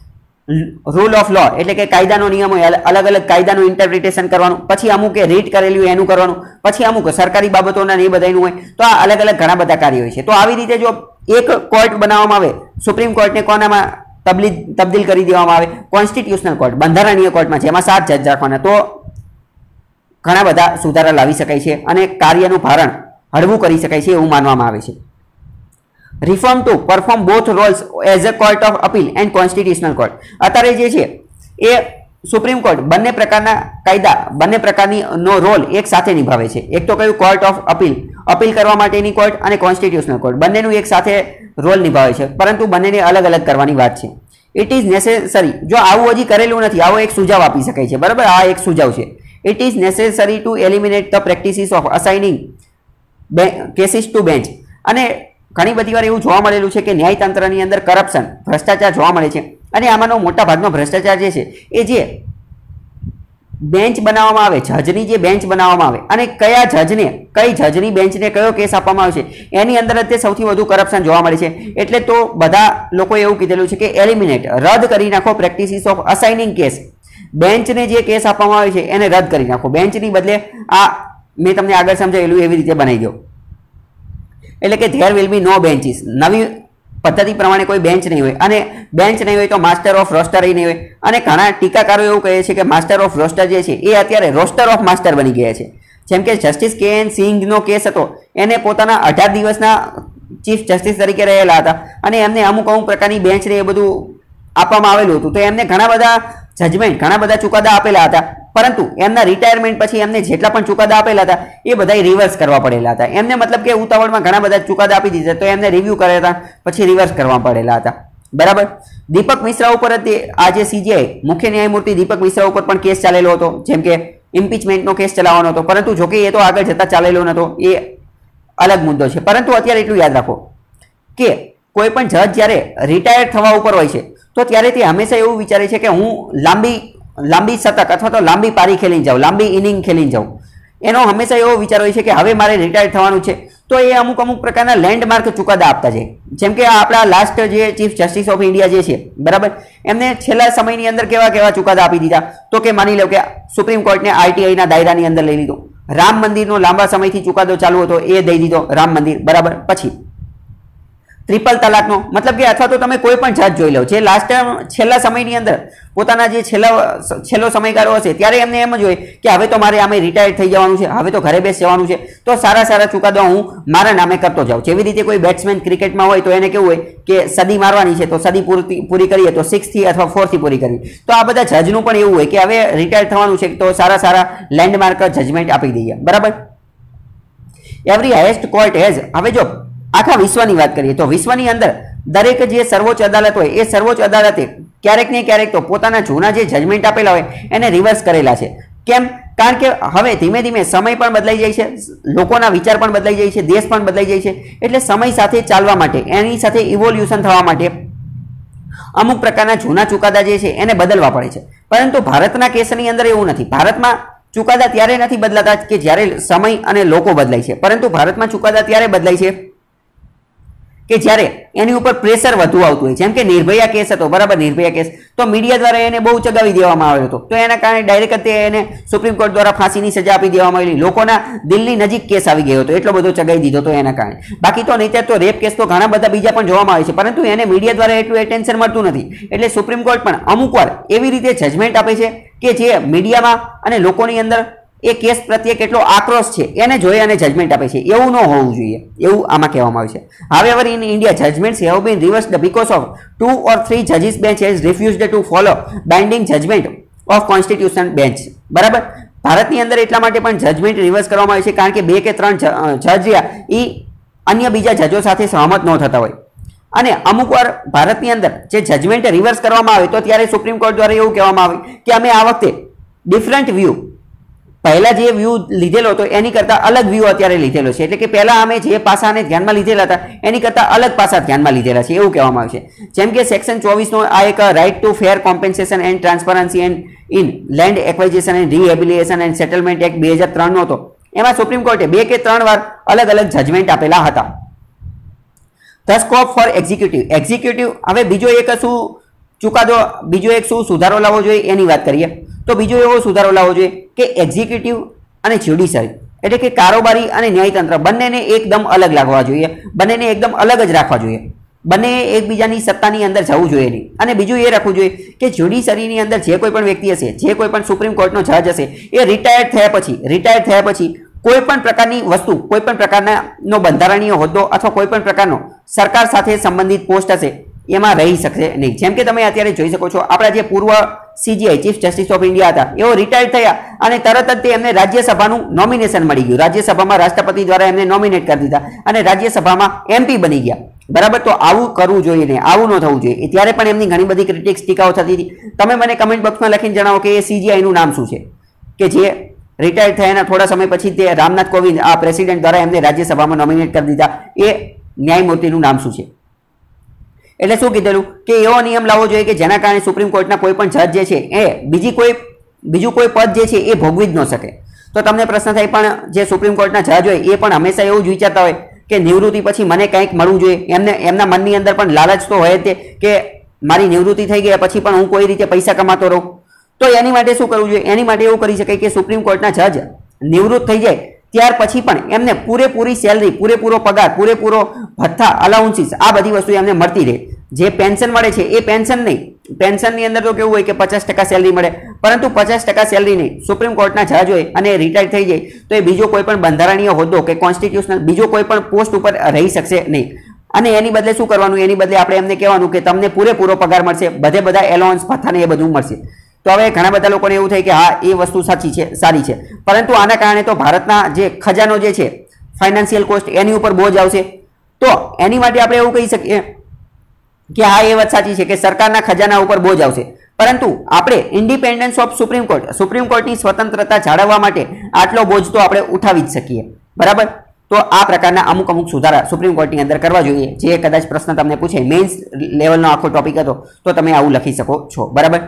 રૂલ ઓફ લો એટલે કે કાયદાનો નિયમ હોય, અલગ અલગ કાયદાનું ઇન્ટરપ્રિટેશન કરવાનું. પછી અમુકે રીટ કરેલી હોય એનું કરવાનું. પછી અમુક સરકારી બાબતોના એ બધાનું હોય. તો આ અલગ અલગ ઘણા બધા કાર્યો હોય છે. તો આવી રીતે જો એક કોર્ટ બનાવવામાં આવે, સુપ્રીમ કોર્ટને કોનામાં તબદીલ તબદીલ કરી દેવામાં આવે? કોન્સ્ટિટ્યુશનલ કોર્ટ, બંધારણીય કોર્ટમાં, જેમાં સાત જજ રાખવાના. તો ઘણા બધા સુધારા લાવી શકાય છે અને કાર્યનું ભારણ હળવું કરી શકાય છે એવું માનવામાં આવે છે. Reform to perform both roles as a court of appeal and constitutional court. અત્યારે જે છે એ સુપ્રીમ કોર્ટ બંને પ્રકારના કાયદા બંને પ્રકારની નો રોલ એક સાથે નિભાવે છે. એક તો કયું કોર્ટ ઓફ અપીલ, અપીલ કરવા માટેની કોર્ટ, અને કોન્સ્ટિટ્યુશનલ કોર્ટ, બંનેનું એક સાથે રોલ નિભાવે છે, પરંતુ બંનેને અલગ અલગ કરવાની વાત છે. ઇટ ઇઝ નેસેસરી, જો આવું હજી કરેલું નથી, આવો એક સુઝાવ આપી શકાય છે, બરાબર, આ એક સુઝાવ છે. It is necessary to eliminate the practices of assigning cases to bench. અને ઘણી બધી વાર એવું જોવા મળેલું છે કે ન્યાયતંત્રની અંદર કરપ્શન, ભ્રષ્ટાચાર જોવા મળે છે, અને આમાંનો મોટા ભાગનો ભ્રષ્ટાચાર જે છે એ જે બેન્ચ બનાવવામાં આવે, જજની જે બેન્ચ બનાવવામાં આવે, અને કયા જજને, કઈ જજની બેન્ચને કયો કેસ આપવામાં આવે છે, એની અંદર જ તે સૌથી વધુ કરપ્શન જોવા મળે છે. એટલે તો બધા લોકોએ એવું કીધેલું છે કે એલિમિનેટ, રદ કરી નાખો પ્રેક્ટિસિસ ઓફ અસાઇનિંગ કેસ. બેન્ચને જે કેસ આપવામાં આવે છે એને રદ કરી નાખો. બેન્ચની બદલે આ મેં તમને આગળ સમજાવેલું એવી રીતે બનાવી દો. એટલે કે there will be no benches, નવી પદ્ધતિ પ્રમાણે કોઈ બેન્ચ નહીં હોય, અને બેન્ચ નહીં હોય તો માસ્ટર ઓફ રોસ્ટર નહીં હોય. અને ઘણા ટીકાકારો એવું કહે છે કે માસ્ટર ઓફ રોસ્ટર જે છે એ અત્યારે રોસ્ટર ઓફ માસ્ટર બની ગયા છે. જેમ કે જસ્ટિસ કે એન સિંઘનો કેસ હતો, એને પોતાના અઢાર દિવસના ચીફ જસ્ટિસ તરીકે રહેલા હતા, અને એમને અમુક અમુક પ્રકારની બેન્ચને એ બધું આપવામાં આવેલું હતું. તો એમને ઘણા બધા જજમેન્ટ, ઘણા બધા ચુકાદા આપેલા હતા, પરંતુ એમના રિટાયરમેન્ટ પછી એમને જેટલા પણ ચુકાદા આપેલા હતા એ બધા રિવર્સ કરવા પડેલા હતા. એમને મતલબ કે ઉતાવળમાં ઘણા બધા ચુકાદા આપી દીધા, તો એમને રિવ્યુ કર્યા હતા, પછી રિવર્સ કરવા પડેલા હતા, બરાબર. દીપક મિશ્રા ઉપર આ જે સીજીઆઈ મુખ્ય ન્યાયમૂર્તિ દીપક મિશ્રા ઉપર પણ કેસ ચાલેલો હતો, જેમ કે ઇમ્પીચમેન્ટનો કેસ ચલાવવાનો હતો, પરંતુ જોકે એ તો આગળ જતા ચાલેલો નહોતો, એ અલગ મુદ્દો છે. પરંતુ અત્યારે એટલું યાદ રાખો કે કોઈ પણ જજ જ્યારે રિટાયર થવા ઉપર હોય છે તો ત્યારે તે હંમેશા એવું વિચારે છે કે હું લાંબી લાંબી શતક અથવા તો લાંબી પારી ખેલીને જાઉં, લાંબી ઇનિંગ ખેલીને જાઉં. એનો હંમેશા એવો વિચાર હોય છે કે હવે મારે રિટાયર થવાનું છે, તો એ અમુક અમુક પ્રકારના લેન્ડમાર્ક ચુકાદા આપતા જાય. જેમ કે આપણા લાસ્ટ જે ચીફ જસ્ટિસ ઓફ ઇન્ડિયા જે છે, બરાબર, એમને છેલ્લા સમયની અંદર કેવા કેવા ચુકાદા આપી દીધા. તો કે માની લો કે સુપ્રીમ કોર્ટને આરટીઆઈના દાયરાની અંદર લઈ લીધો, રામ મંદિરનો લાંબા સમયથી ચુકાદો ચાલુ હતો એ દઈ દીધો, રામ મંદિર, બરાબર. પછી ટ્રિપલ તલાકનો, મતલબ કે અથવા તો તમે કોઈ પણ જજ જોઈ લો જે લાસ્ટ છેલ્લા સમયની અંદર પોતાના જે છેલ્લા છેલ્લો સમયગાળો હશે ત્યારે એમને એમ જ હોય કે હવે તો મારે આમે રિટાયર થઈ જવાનું છે, હવે તો ઘરે બેસી જવાનું છે, તો સારા સારા ચુકાદો હું મારા નામે કરતો જાઉં. જેવી રીતે કોઈ બેટ્સમેન ક્રિકેટમાં હોય તો એને કેવું હોય કે સદી મારવાની છે, તો સદી પૂરી પૂરી કરીએ તો સિક્સથી અથવા ફોરથી પૂરી કરવી. તો આ બધા જજનું પણ એવું હોય કે હવે રિટાયર થવાનું છે, તો સારા સારા લેન્ડમાર્ક જજમેન્ટ આપી દઈએ, બરાબર. એવરી હાઈએસ્ટ કોર્ટ હેઝ, હવે જો આખા વિશ્વની વાત કરીએ તો વિશ્વની અંદર દરેક જે સર્વોચ્ચ અદાલત હોય એ સર્વોચ્ચ અદાલતે ક્યારેક ને ક્યારેક તો પોતાના જૂના જે જજમેન્ટ આપેલા હોય એને રિવર્સ કરેલા છે. કેમ? કારણ કે હવે ધીમે ધીમે સમય પણ બદલાઈ જાય છે, લોકોના વિચાર પણ બદલાઈ જાય છે, દેશ પણ બદલાઈ જાય છે. એટલે સમય સાથે ચાલવા માટે, એની સાથે ઇવોલ્યુશન થવા માટે અમુક પ્રકારના જૂના ચુકાદા જે છે એને બદલવા પડે છે. પરંતુ ભારતના કેસની અંદર એવું નથી. ભારતમાં ચુકાદા ત્યારે નથી બદલાતા કે જ્યારે સમય અને લોકો બદલાય છે, પરંતુ ભારતમાં ચુકાદા ત્યારે બદલાય છે કે જ્યારે એની ઉપર પ્રેશર વધુ આવતું હોય. જેમ કે નિર્ભયા કેસ હતો, બરાબર, નિર્ભયા કેસ તો મીડિયા દ્વારા એને બહુ ચગાવી દેવામાં આવ્યો હતો, તો એના કારણે ડાયરેક્ટ એને સુપ્રીમ કોર્ટ દ્વારા ફાંસીની સજા આપી દેવામાં આવેલી. લોકોના દિલની નજીક કેસ આવી ગયો હતો, એટલો બધો ચગાવી દીધો હતો એના કારણે. બાકી તો નહીં તો રેપ કેસ તો ઘણા બધા બીજા પણ જોવામાં આવે છે, પરંતુ એને મીડિયા દ્વારા એટલું એટેન્શન મળતું નથી. એટલે સુપ્રીમ કોર્ટ પણ અમુક વાર એવી રીતે જજમેન્ટ આપે છે કે જે મીડિયામાં અને લોકોની અંદર એ કેસ પ્રત્યે કેટલો આક્રોશ છે એને જોઈ અને જજમેન્ટ આપે છે. એવું ન હોવું જોઈએ, એવું આમાં કહેવામાં આવે છે. However in India judgments have been reversed because of two or three જજીસ bench has refused to follow binding judgment of constitution bench, બરાબર. ભારતની અંદર એટલા માટે પણ જજમેન્ટ રિવર્સ કરવામાં આવે છે કારણ કે બે કે ત્રણ જજ રહ્યા એ અન્ય બીજા જજો સાથે સહમત ન થતા હોય. અને અમુક વાર ભારતની અંદર જે જજમેન્ટ રિવર્સ કરવામાં આવે તો ત્યારે સુપ્રીમ કોર્ટ દ્વારા એવું કહેવામાં આવે કે અમે આ વખતે ડિફરન્ટ વ્યૂ, પહેલા જે વ્યૂ લીધેલો હતો એની કરતા અલગ વ્યૂ અત્યારે લીધેલો છે. એટલે કે પહેલા અમે જે પાસાને ધ્યાનમાં લીધેલા હતા એની કરતા અલગ પાસા ધ્યાનમાં લીધેલા છે, એવું કહેવામાં આવે છે. જેમ કે સેક્શન ચોવીસ નો આ એક right to fair compensation and transparency and in land acquisition and rehabilitation and settlement act બે હજાર ત્રણ નો હતો. એમાં સુપ્રીમ કોર્ટે બે કે ત્રણ વાર અલગ અલગ જજમેન્ટ આપેલા હતા. The scope for executive, executive હવે બીજો એક શું ચુકાદો, બીજો એક શું સુધારો લાવવો જોઈએ એની વાત કરીએ તો બીજો એવો સુધારો લાવવો જોઈએ કે એક્ઝિક્યુટિવ અને જ્યુડિશરી એટલે કે કારોબારી અને ન્યાયતંત્ર બંનેને એકદમ અલગ લાગવા જોઈએ, બંનેને એકદમ અલગ જ રાખવા જોઈએ, બંને એકબીજાની સત્તાની અંદર જવું જોઈએ નહીં. અને બીજું એ રાખવું જોઈએ કે જ્યુડિશરીની અંદર જે કોઈ પણ વ્યક્તિ હશે, જે કોઈ પણ સુપ્રીમ કોર્ટનો જજ હશે, એ રિટાયર્ડ થયા પછી રિટાયર્ડ થયા પછી કોઈપણ પ્રકારની વસ્તુ, કોઈપણ પ્રકારનો બંધારણીય હોદ્દો અથવા કોઈપણ પ્રકારનો સરકાર સાથે સંબંધિત પોસ્ટ હશે એમાં રહી શકશે નહીં. જેમ કે તમે અત્યારે જોઈ શકો છો, આપણા જે પૂર્વ CJI chief justice of India હતા એઓ રિટાયર્ડ થયા અને તરત જ તે એમને રાજ્યસભાનું નોમિનેશન મળી ગયું. રાજ્યસભામાં રાષ્ટ્રપતિ દ્વારા એમને નોમિનેટ કરી દીધા અને રાજ્યસભામાં એમપી બની ગયા. બરાબર, તો આવું કરવું જોઈએ નહીં, આવું ન થવું જોઈએ. ત્યારે પણ એમની ઘણી બધી ક્રિટિક્સ, ટીકાઓ થતી હતી. તમે મને કમેન્ટ બોક્સમાં લખીને જણાવો કે એ સીજીઆઈનું નામ શું છે, કે જે રિટાયર્ડ થયાના થોડા સમય પછી તે રામનાથ કોવિંદ આ પ્રેસિડેન્ટ દ્વારા એમને રાજ્યસભામાં નોમિનેટ કરી દીધા, એ ન્યાયમૂર્તિનું નામ શું છે. એટલે શું કીધેલું કે એવો નિયમ લાવવો જોઈએ કે જેના કારણે સુપ્રીમ કોર્ટના કોઈ પણ જજ જે છે એ બીજી કોઈ બીજું કોઈ પદ જે છે એ ભોગવી જ ન શકે. તો તમને પ્રશ્ન થાય, પણ જે સુપ્રીમ કોર્ટના જજ હોય એ પણ હંમેશા એવું જ વિચારતા હોય કે નિવૃત્તિ પછી મને કંઈક મળવું જોઈએ. એમને એમના મનની અંદર પણ લાલચ તો હોય તે કે મારી નિવૃત્તિ થઈ ગયા પછી પણ હું કોઈ રીતે પૈસા કમાતો રહું. તો એની માટે શું કરવું જોઈએ? એની માટે એવું કરી શકાય કે સુપ્રીમ કોર્ટના જજ નિવૃત્ત થઈ જાય ત્યાર પછી પણ એમને પૂરેપૂરી સેલરી, પૂરેપૂરો પગાર, પૂરેપૂરો ભથ્થા, અલાઉન્સીસ આ બધી વસ્તુ એમને મળતી રહે. જે પેન્શન મળે છે એ પેન્શન નહીં, પેન્શનની અંદર તો કેવું હોય કે પચાસ ટકા સેલરી મળે, પરંતુ પચાસ ટકા સેલરી નહીં. સુપ્રીમ કોર્ટના જજ હોય અને રિટાયર થઈ જાય તો એ બીજો કોઈ પણ બંધારણીય હોદ્દો કે કોન્સ્ટિટ્યુશનલ બીજો કોઈ પણ પોસ્ટ ઉપર રહી શકશે નહીં. અને એની બદલે શું કરવાનું? એની બદલે આપણે એમને કહેવાનું કે તમને પૂરેપૂરો પગાર મળશે, બધે બધા એલાઉન્સ, ભથ્થાને એ બધું મળશે. તો હવે ઘણા બધા લોકોને એવું થાય કે હા એ વસ્તુ સાચી છે, સારી છે, પરંતુ આના કારણે તો ભારતના જે ખજાનો જે છે, ફાઇનાન્શિયલ કોસ્ટ, એની ઉપર બોજ આવશે. તો એની માટે આપણે એવું કહી શકીએ કે હા એ વાત સાચી છે કે સરકારના ખજાના ઉપર બોજ આવશે, પરંતુ આપણે independence of supreme court, supreme કોર્ટની સ્વતંત્રતા જાળવવા માટે આટલો બોજ તો આપણે ઉઠાવી જ શકીએ. બરાબર, તો આ પ્રકારના અમુક અમુક સુધારા સુપ્રીમ કોર્ટની અંદર કરવા જોઈએ. જે કદાચ પ્રશ્ન તમને પૂછે, મેઇન્સ લેવલનો આખો ટોપિક હતો, તો તમે આવું લખી શકો છો. બરાબર.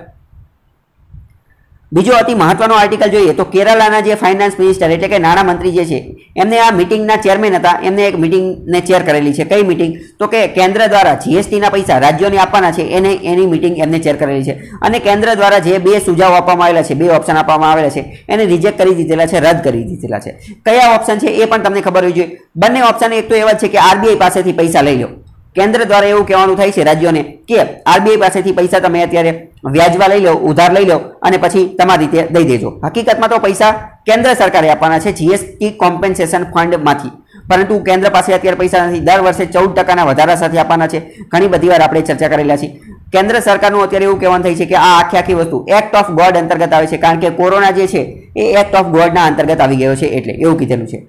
બીજો અતિ મહત્વનો આર્ટિકલ જોઈએ તો કેરાલાના જે ફાઇનાન્સ મિનિસ્ટર એટલે કે નાણામંત્રી જે છે એમને આ મિટિંગના ચેરમેન હતા, એમને એક મિટિંગને ચેર કરેલી છે. કઈ મિટિંગ? તો કે કેન્દ્ર દ્વારા જીએસટીના પૈસા રાજ્યોને આપવાના છે એને એની મિટિંગ એમને ચેર કરેલી છે. અને કેન્દ્ર દ્વારા જે બે સુઝાવ આપવામાં આવેલા છે, બે ઓપ્શન આપવામાં આવેલા છે, એને રિજેક્ટ કરી દીધેલા છે, રદ કરી દીધેલા છે. કયા ઓપ્શન છે એ પણ તમને ખબર હોવી જોઈએ. બંને ઓપ્શન એક તો એવા છે કે આરબીઆઈ પાસેથી પૈસા લઈ લો. કેન્દ્ર દ્વારા એવું કહેવાનું થાય છે રાજ્યોને કે આરબીઆઈ પાસેથી પૈસા તમે અત્યારે વ્યાજમાં લઈ લો, ઉધાર લઈ લો અને પછી તમારી રીતે દઈ દેજો. હકીકતમાં તો પૈસા કેન્દ્ર સરકારે આપવાના છે જીએસટી કોમ્પેન્સેશન ફંડમાંથી, પરંતુ કેન્દ્ર પાસે અત્યારે પૈસા નથી. દર વર્ષે ચૌદ ટકાના વધારા સાથે આપવાના છે. ઘણી બધી વાર આપણે ચર્ચા કરેલા છે. કેન્દ્ર સરકારનું અત્યારે એવું કહેવાનું થાય છે કે આ આખી આખી વસ્તુ એક્ટ ઓફ ગોડ અંતર્ગત આવે છે, કારણ કે કોરોના જે છે એ એક્ટ ઓફ ગોડના અંતર્ગત આવી ગયો છે, એટલે એવું કીધેલું છે.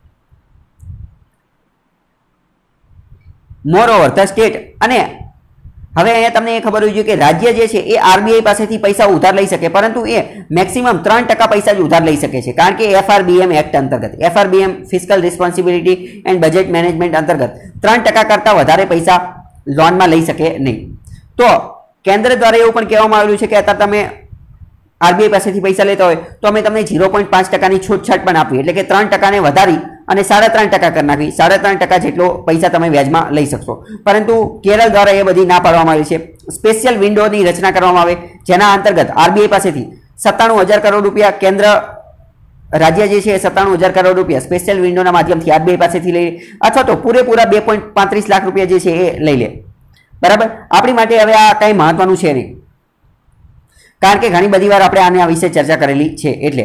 મોરઓવર ધ સ્ટેટ, અને હવે અહીંયા તમને એ ખબર હોવી જોઈએ કે રાજ્ય જે છે એ આરબીઆઈ પાસેથી પૈસા ઉધાર લઈ શકે, પરંતુ એ મેક્સિમમ ત્રણ ટકા પૈસા જ ઉધાર લઈ શકે છે, કારણ કે એફઆરબીએમ એક્ટ અંતર્ગત, FRBM fiscal responsibility and budget management અંતર્ગત ત્રણ ટકા કરતાં વધારે પૈસા લોનમાં લઈ શકે નહીં. તો કેન્દ્ર દ્વારા એવું પણ કહેવામાં આવેલું છે કે અત્યારે તમે આરબીઆઈ પાસેથી પૈસા લેતા હોય તો અમે તમને ઝીરો પોઈન્ટ પાંચ ટકાની છૂટછાટ પણ આપી, એટલે કે ત્રણ ટકાને વધારી અને સાડા ત્રણ ટકા કરી નાખી. સાડા ત્રણ ટકા જેટલો પૈસા તમે વ્યાજમાં લઈ શકશો. પરંતુ કેરળ દ્વારા એ બધી ના પાડવામાં આવી છે. સ્પેશિયલ વિન્ડોની રચના કરવામાં આવે, જેના અંતર્ગત આરબીઆઈ પાસેથી સત્તાણું હજાર કરોડ રૂપિયા કેન્દ્ર રાજ્ય જે છે એ સત્તાણું હજાર કરોડ રૂપિયા સ્પેશિયલ વિન્ડોના માધ્યમથી આરબીઆઈ પાસેથી લઈ લે, અથવા તો પૂરેપૂરા બે પોઈન્ટ પાંત્રીસ લાખ રૂપિયા જે છે એ લઈ લે. બરાબર, આપણી માટે હવે આ કંઈ મહત્વનું છે નહીં, કારણ કે ઘણી બધી વાર આપણે આના વિશે ચર્ચા કરેલી છે. એટલે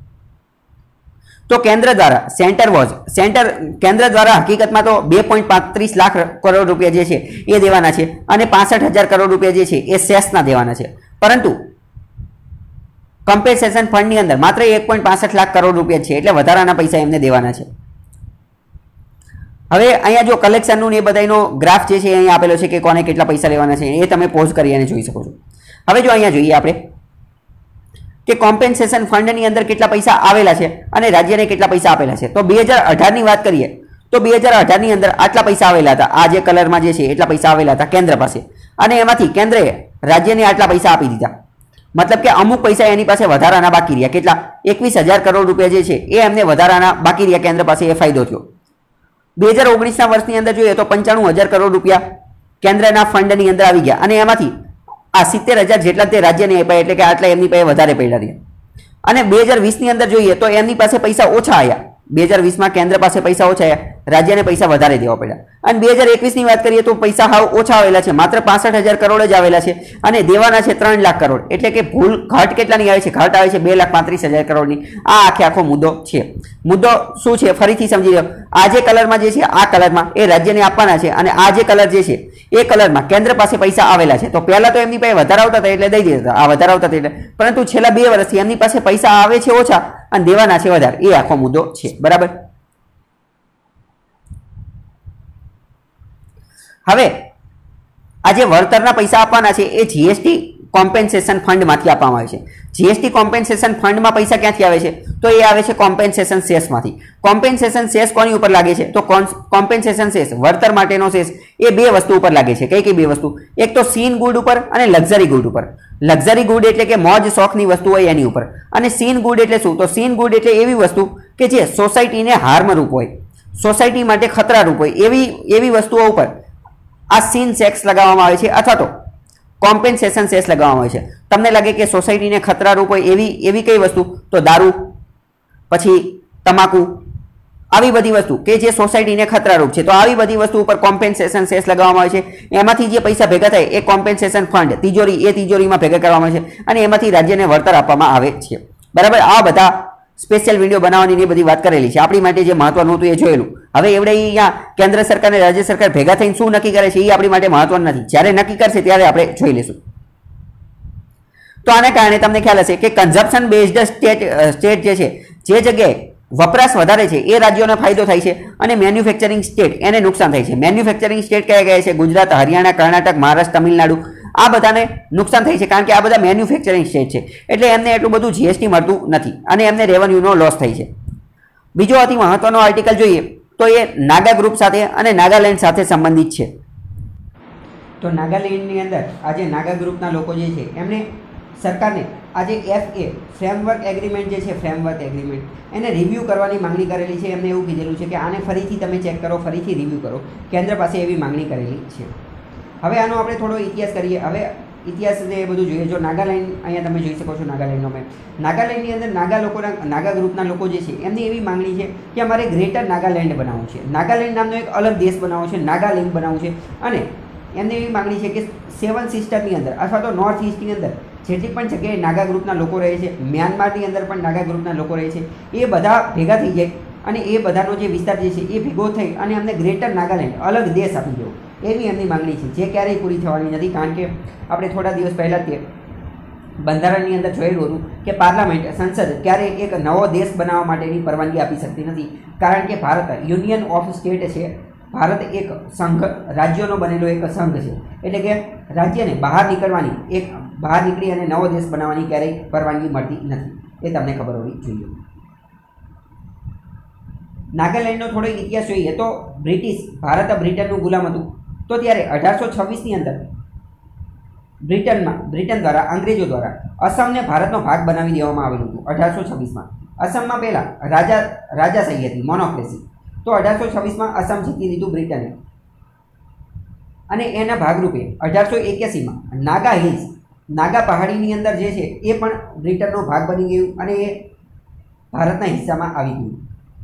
તો કેન્દ્ર દ્વારા સેન્ટર વોઝ સેન્ટર કેન્દ્ર દ્વારા હકીકતમાં તો બે પોઈન્ટ પાંત્રીસ લાખ કરોડ રૂપિયા જે છે એ દેવાના છે અને પાસઠ હજાર કરોડ રૂપિયા જે છે એ સેસના દેવાના છે, પરંતુ કમ્પેન્સેશન ફંડની અંદર માત્ર એક પોઈન્ટ પાસઠ લાખ કરોડ રૂપિયા છે, એટલે વધારાના પૈસા એમને દેવાના છે. હવે અહીંયા જો કલેક્શનનું એ બધાનો ગ્રાફ જે છે અહીંયા આપેલો છે કે કોને કેટલા પૈસા લેવાના છે, એ તમે પોઝ કરી અને જોઈ શકો છો. હવે જો અહીંયા જોઈએ આપણે કે કોમ્પેન્સેશન ફંડની અંદર કેટલા પૈસા આવેલા છે અને રાજ્યને કેટલા પૈસા આપેલા છે. તો બે હજાર અઢારની વાત કરીએ તો બે હજાર અઢારની અંદર આટલા પૈસા આવેલા હતા, આ જે કલરમાં જે છે એટલા પૈસા આવેલા હતા કેન્દ્ર પાસે, અને એમાંથી કેન્દ્રએ રાજ્યને આટલા પૈસા આપી દીધા. મતલબ કે અમુક પૈસા એની પાસે વધારાના બાકી રહ્યા. કેટલા? એકવીસ હજાર કરોડ રૂપિયા જે છે એ એમને વધારાના બાકી રહ્યા કેન્દ્ર પાસે, એ ફાયદો થયો. બે હજાર ઓગણીસના વર્ષની અંદર જોઈએ તો પંચાણું હજાર કરોડ રૂપિયા કેન્દ્રના ફંડની અંદર આવી ગયા, અને એમાંથી આ સિત્તેર હજાર જેટલા તે રાજ્યને આપ્યા, એટલે કે આટલા એમની પાસે વધારે પડ્યા રહ્યા. અને બે હજાર વીસની અંદર જોઈએ તો એમની પાસે પૈસા ઓછા આવ્યા. બે હજાર વીસમાં કેન્દ્ર પાસે પૈસા ઓછા આવ્યા, રાજ્યને પૈસા વધારે દેવા પડ્યા. અને બે હજાર એકવીસની વાત કરીએ તો પૈસા હાવ ઓછા આવેલા છે, માત્ર પાસઠ હજાર કરોડ જ આવેલા છે અને દેવાના છે ત્રણ લાખ કરોડ. એટલે કે ભૂલ ઘટ કેટલાની આવે છે? ઘટ આવે છે બે લાખ પાંત્રીસ હજાર કરોડની. આ આખે આખો મુદ્દો છે. મુદ્દો શું છે ફરીથી સમજી લો. આ જે કલરમાં જે છે આ કલરમાં એ રાજ્યને આપવાના છે અને આ જે કલર જે છે એ કલરમાં કેન્દ્ર પાસે પૈસા આવેલા છે. તો પહેલા તો એમની પાસે વધારે આવતા હતા એટલે દઈ દેતા હતા, આ વધારે આવતા હતા એટલે, પરંતુ છેલ્લા બે વર્ષથી એમની પાસે પૈસા આવે છે ઓછા અને દેવાના છે વધારે. એ આખો મુદ્દો છે. બરાબર. હવે આ જે વળતરના પૈસા આપવાના છે એ જીએસટી કોમ્પેન્સેશન ફંડમાંથી આપવામાં આવે છે. જીએસટી કોમ્પેન્સેશન ફંડમાં પૈસા ક્યાંથી આવે છે? તો એ આવે છે કોમ્પેન્સેશન સેસમાંથી. કોમ્પેન્સેશન સેસ કોની ઉપર લાગે છે? તો કોમ્પેન્સેશન સેસ વળતર માટેનો સેસ એ બે વસ્તુ ઉપર લાગે છે. કઈ કઈ બે વસ્તુ? એક તો સીન ગુડ ઉપર અને લક્ઝરી ગુડ ઉપર. લક્ઝરી ગુડ એટલે કે મોજ શોખની વસ્તુ હોય એની ઉપર, અને સીન ગુડ એટલે શું? તો સીન ગુડ એટલે એવી વસ્તુ કે જે સોસાયટીને હાર્મરૂપ હોય, સોસાયટી માટે ખતરારૂપ હોય, એવી એવી વસ્તુઓ ઉપર આ સીન સેક્સ લગાવવામાં આવે છે અથવા તો કોમ્પેન્સેશન સેસ લગાવવામાં આવે છે. તમને લાગે કે સોસાયટીને ખતરારૂપ હોય એવી એવી કઈ વસ્તુ? તો દારૂ, પછી તમાકુ, આવી બધી વસ્તુ કે જે સોસાયટીને ખતરારૂપ છે. તો આવી બધી વસ્તુ ઉપર કોમ્પેન્સેશન સેસ લગાવવામાં આવે છે. એમાંથી જે પૈસા ભેગા થાય એ કોમ્પેન્સેશન ફંડ તિજોરી, એ તિજોરીમાં ભેગા કરવામાં આવે છે અને એમાંથી રાજ્યને વળતર આપવામાં આવે છે. બરાબર. આ બધા સ્પેશિયલ વિડીયો બનાવવાની એ બધી વાત કરેલી છે. આપણી માટે જે મહત્વનું હતું એ જોયેલું. હવે એવડે અહીંયા કેન્દ્ર સરકાર અને રાજ્ય સરકાર ભેગા થઈને શું નક્કી કરે છે એ આપણી માટે મહત્વનું નથી. જ્યારે નક્કી કરશે ત્યારે આપણે જોઈ લઈશું. તો આને કારણે તમને ખ્યાલ હશે કે કન્ઝપ્શન બેઝડ સ્ટેટ સ્ટેટ જે છે, જે જગ્યાએ વપરાશ વધારે છે એ રાજ્યોને ફાયદો થાય છે અને મેન્યુફેક્ચરિંગ સ્ટેટ એને નુકસાન થાય છે. મેન્યુફેક્ચરિંગ સ્ટેટ કયા કયા છે? ગુજરાત, હરિયાણા, કર્ણાટક, મહારાષ્ટ્ર, તમિલનાડુ. આ બધાને નુકસાન થાય છે કારણ કે આ બધા મેન્યુફેક્ચરિંગ સ્ટેટ છે એટલે એમને એટલું બધું જીએસટી મળતું નથી અને એમને રેવન્યુનો લોસ થાય છે. બીજો અતિ મહત્વનો આર્ટિકલ જોઈએ તો એ નાગા ગ્રુપ સાથે અને નાગાલેન્ડ સાથે સંબંધિત છે. તો નાગાલેન્ડની અંદર આજે નાગા ગ્રુપના લોકો જે છે એમણે સરકારને આજે એફ એ ફ્રેમવર્ક એગ્રીમેન્ટ જે છે, ફ્રેમવર્ક એગ્રીમેન્ટ એને રિવ્યૂ કરવાની માંગણી કરેલી છે. એમને એવું કીધેલું છે કે આને ફરીથી તમે ચેક કરો, ફરીથી રિવ્યૂ કરો. કેન્દ્ર પાસે એવી માંગણી કરેલી છે. હવે આનો આપણે થોડો ઇતિહાસ કરીએ. હવે ઇતિહાસ એ બધું જોઈએ. જો નાગાલેન્ડ અહીંયા તમે જોઈ શકો છો નાગાલેન્ડનો મેપ. નાગાલેન્ડની અંદર નાગા લોકોના, નાગા ગ્રુપના લોકો જે છે એમની એવી માંગણી છે કે અમારે ગ્રેટર નાગાલેન્ડ બનાવવું છે, નાગાલેન્ડ નામનો એક અલગ દેશ બનાવવો છે, નાગાલેન્ડ બનાવવું છે. અને એમની એવી માંગણી છે કે સેવન સિસ્ટરની અંદર અથવા તો નોર્થ ઇસ્ટની અંદર જેટલી પણ જગ્યાએ નાગા ગ્રુપના લોકો રહે છે, મ્યાનમારની અંદર પણ નાગા ગ્રુપના લોકો રહે છે, એ બધા ભેગા થઈ જાય અને એ બધાનો જે વિસ્તાર જે છે એ ભેગો થઈ અને અમને ગ્રેટર નાગાલેન્ડ અલગ દેશ આપી દો, એવી એમની માંગણી છે, જે ક્યારેય પૂરી થવાની નથી. કારણ કે આપણે થોડા દિવસ પહેલાં તે બંધારણની અંદર જોયેલું હતું કે પાર્લામેન્ટ, સંસદ ક્યારેય એક નવો દેશ બનાવવા માટેની પરવાનગી આપી શકતી નથી. કારણ કે ભારત યુનિયન ઓફ સ્ટેટ છે. ભારત એક સંઘ, રાજ્યોનો બનેલો એક સંઘ છે. એટલે કે રાજ્યને બહાર નીકળવાની, એક બહાર નીકળી અને નવો દેશ બનાવવાની ક્યારેય પરવાનગી મળતી નથી. એ તમને ખબર હોવી જોઈએ. નાગાલેન્ડનો થોડો ઇતિહાસ જોઈએ તો બ્રિટિશ, ભારત બ્રિટનનું ગુલામ હતું. તો ત્યારે અઢારસો છવ્વીસની અંદર બ્રિટનમાં બ્રિટન દ્વારા, અંગ્રેજો દ્વારા અસમને ભારતનો ભાગ બનાવી દેવામાં આવેલું હતું. અઢારસો છવ્વીસમાં અસમમાં પહેલાં રાજા રાજાશાહી હતી, મોનોક્રેસી. તો અઢારસો છવ્વીસમાં અસમ જીતી લીધું બ્રિટને અને એના ભાગરૂપે અઢારસો એક્યાસીમાં નાગા હિલ્સ, નાગા પહાડીની અંદર જે છે એ પણ બ્રિટનનો ભાગ બની ગયું અને એ ભારતના હિસ્સામાં આવી ગયું.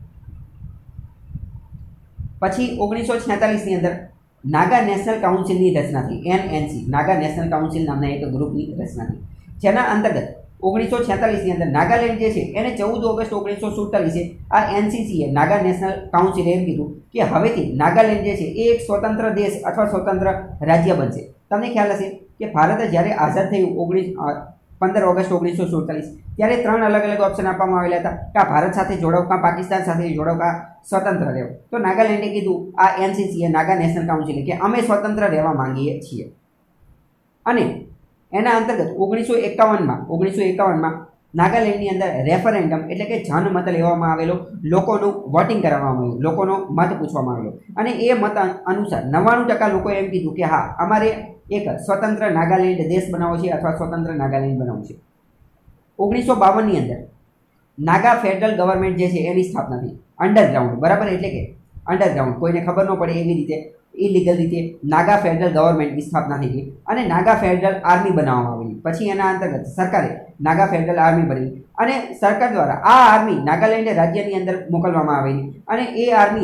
પછી ઓગણીસો છેતાલીસની અંદર નાગા નેશનલ કાઉન્સિલની રચના થઈ, N N C, Naga national council નામના એક ગ્રુપની રચના થઈ, જેના અંતર્ગત ઓગણીસો છેતાલીસની અંદર નાગાલેન્ડ જે છે એને ચૌદ ઓગસ્ટ ઓગણીસો સુડતાલીસે આ એનસીસીએ, નાગા નેશનલ કાઉન્સિલે એમ કીધું કે હવેથી નાગાલેન્ડ જે છે એ એક સ્વતંત્ર દેશ અથવા સ્વતંત્ર રાજ્ય બનશે. તમને ખ્યાલ હશે કે ભારત જ્યારે આઝાદ થયું ઓગણીસ પંદર ઓગસ્ટ ઓગણીસો સુડતાલીસ, ત્યારે ત્રણ અલગ અલગ ઓપ્શન આપવામાં આવેલા હતા કે આ ભારત સાથે જોડાવ, કાં પાકિસ્તાન સાથે જોડાવ, કાં સ્વતંત્ર રહેવું. તો નાગાલેન્ડે કીધું, આ એનસીસીએ, નાગા નેશનલ કાઉન્સિલે, કે અમે સ્વતંત્ર રહેવા માંગીએ છીએ. અને એના અંતર્ગત ઓગણીસો એકાવનમાં ઓગણીસો એકાવનમાં નાગાલેન્ડની અંદર રેફરેન્ડમ એટલે કે જનમત લેવામાં આવેલો, લોકોનું વોટિંગ કરવામાં આવ્યું, લોકોનો મત પૂછવામાં આવેલો અને એ મત અનુસાર નવ્વાણું ટકા લોકોએ એમ કીધું કે હા, અમારે એક સ્વતંત્ર નાગાલેન્ડ દેશ બનાવવો છે અથવા સ્વતંત્ર નાગાલેન્ડ બનાવવું છે. ઓગણીસો બાવનની અંદર નાગા ફેડરલ ગવર્મેન્ટ જે છે એની સ્થાપના થઈ, અંડરગ્રાઉન્ડ, બરાબર, એટલે કે અંડરગ્રાઉન્ડ, કોઈને ખબર ન પડે એવી રીતે, ઇલીગલ રીતે નાગા ફેડરલ ગવર્મેન્ટની સ્થાપના થઈ ગઈ અને નાગા ફેડરલ આર્મી બનાવવામાં આવેલી. પછી એના અંતર્ગત સરકારે નાગા ફેડરલ આર્મી બની અને સરકાર દ્વારા આ આર્મી નાગાલેન્ડ રાજ્યની અંદર મોકલવામાં આવેલી અને એ આર્મીએ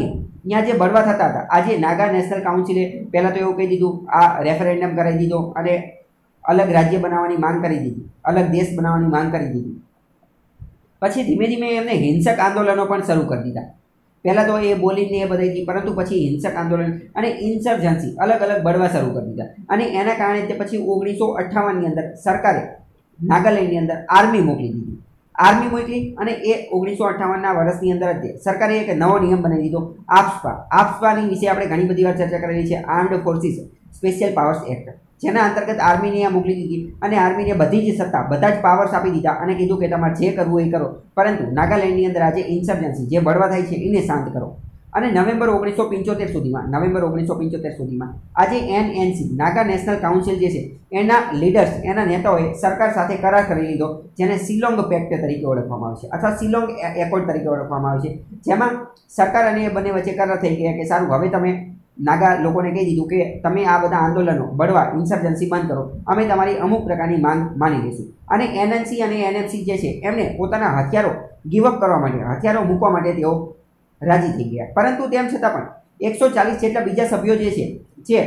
ત્યાં જે બળવા થતા હતા, આજે નાગા નેશનલ કાઉન્સિલે પહેલાં તો એવું કહી દીધું, આ રેફરેન્ડમ કરાવી દીધો અને અલગ રાજ્ય બનાવવાની માંગ કરી દીધી, અલગ દેશ બનાવવાની માંગ કરી દીધી. પછી ધીમે ધીમે એમને હિંસક આંદોલનો પણ શરૂ કરી દીધા. પહેલાં તો એ બોલીને એ બધાઈ પરંતુ પછી હિંસક આંદોલન અને ઇન્સર્જન્સી અલગ અલગ બળવા શરૂ કરી દીધા. અને એના કારણે તે પછી ઓગણીસો અઠ્ઠાવનની અંદર સરકારે નાગાલેન્ડની અંદર આર્મી મોકલી દીધી. આર્મી મોકલી અને એ ઓગણીસો અઠ્ઠાવનના વર્ષની અંદર જ સરકારે એક નવો નિયમ બનાવી દીધો, આફસ્પા. આફસ્પાની વિશે આપણે ઘણી બધી વાર ચર્ચા કરેલી છે, armed forces special powers act, જેના અંતર્ગત આર્મીને આ મોકલી દીધી અને આર્મીને બધી જ સત્તા, બધા જ પાવર્સ આપી દીધા અને કીધું કે તમારે જે કરવું એ કરો, પરંતુ નાગાલેન્ડની અંદર આજે ઇન્સર્જન્સી જે બળવા થાય છે એને શાંત કરો. અને નવેમ્બર ઓગણીસો પંચોતેર સુધીમાં નવેમ્બર ઓગણીસો પંચોતેર સુધીમાં આજે એનએનસી નાગા નેશનલ કાઉન્સિલ જે છે એના લીડર્સ, એના નેતાઓએ સરકાર સાથે કરાર કરી લીધો, જેને શિલોંગ પેક્ટ તરીકે ઓળખવામાં આવે છે અથવા શિલોંગ એકોર્ડ તરીકે ઓળખવામાં આવે છે, જેમાં સરકાર અને એ બંને વચ્ચે કરાર થઈ ગયા કે સારું, હવે તમે નાગા લોકોને કહી દીધું કે તમે આ બધા આંદોલનો, બળવા, ઇન્સર્જન્સી બંધ કરો, અમે તમારી અમુક પ્રકારની માંગ માની લઈશું. અને એનએનસી અને એનએફસી જે છે એમને પોતાના હથિયારો ગીવઅપ કરવા માટે, હથિયારો મૂકવા માટે તેઓ રાજી થઈ ગયા. પરંતુ તેમ છતાં પણ એકસો ચાલીસ જેટલા બીજા સભ્યો જે છે જે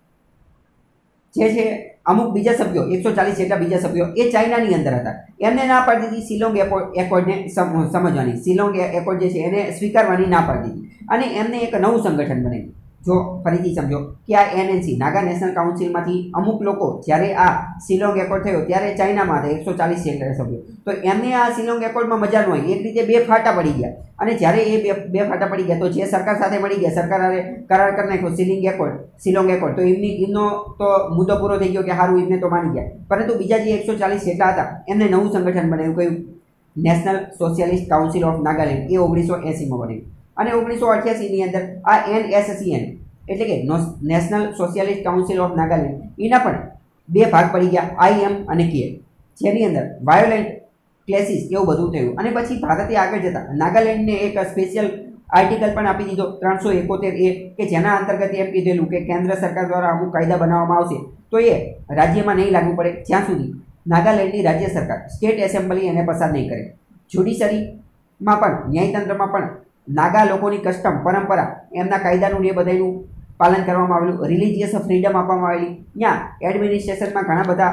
જે છે અમુક બીજા સભ્યો એકસો ચાલીસ જેટલા બીજા સભ્યો એ ચાઇનાની અંદર હતા. એમને ના પાડી દીધી શિલોંગ એકોર્ડને સમજવાની, શિલોંગ એકોર્ડ જે છે એને સ્વીકારવાની ના પાડી દીધી અને એમને એક નવું સંગઠન બનાવ્યું. જો ફરીથી સમજો કે આ એનએનસી નાગા નેશનલ કાઉન્સિલમાંથી અમુક લોકો જ્યારે આ શિલોંગ એકોર્ડ થયો ત્યારે ચાઇનામાં હતા એકસો ચાલીસ જેટલા સભ્યો, તો એમને આ શિલોંગ એકોર્ડમાં મજા ન હોય, એક રીતે બે ફાટા પડી ગયા. અને જ્યારે એ બે બે ફાટા પડી ગયા તો જે સરકાર સાથે મળી ગયા, સરકારે કરાર કરી નાખ્યો શિલિંગ એકોર્ડ, શિલોંગ એકોર્ડ, તો એમની એમનો તો મુદ્દો પૂરો થઈ ગયો કે સારું એમને તો માની ગયા. પરંતુ બીજા જે એકસો ચાલીસ જેટલા હતા એમને નવું સંગઠન બનાવ્યું, કયું? National socialist council of Nagaland, એ ઓગણીસો એંસીમાં બનાવ્યું. અને ઓગણીસો અઠ્યાસીની અંદર આ એનએસસીએન એટલે કે national socialist council of Nagaland, એના પણ બે ભાગ પડી ગયા, આઈએમ અને કે, જેની અંદર વાયોલેન્ટ ક્લેસીસ એવું બધું થયું. અને પછી ભારતે આગળ જતાં નાગાલેન્ડને એક સ્પેશિયલ આર્ટિકલ પણ આપી દીધો ત્રણસો એકોતેર એ, કે જેના અંતર્ગત એમ કીધેલું કે કેન્દ્ર સરકાર દ્વારા અમુક કાયદા બનાવવામાં આવશે તો એ રાજ્યમાં નહીં લાગુ પડે જ્યાં સુધી નાગાલેન્ડની રાજ્ય સરકાર, સ્ટેટ એસેમ્બલી એને પસાર નહીં કરે. જ્યુડિશરીમાં પણ, ન્યાયતંત્રમાં પણ નાગા લોકોની કસ્ટમ, પરંપરા, એમના કાયદાનું એ બધાનું પાલન કરવામાં આવેલું. રિલિજિયસ ફ્રીડમ આપવામાં આવેલી. ત્યાં એડમિનિસ્ટ્રેશનમાં ઘણા બધા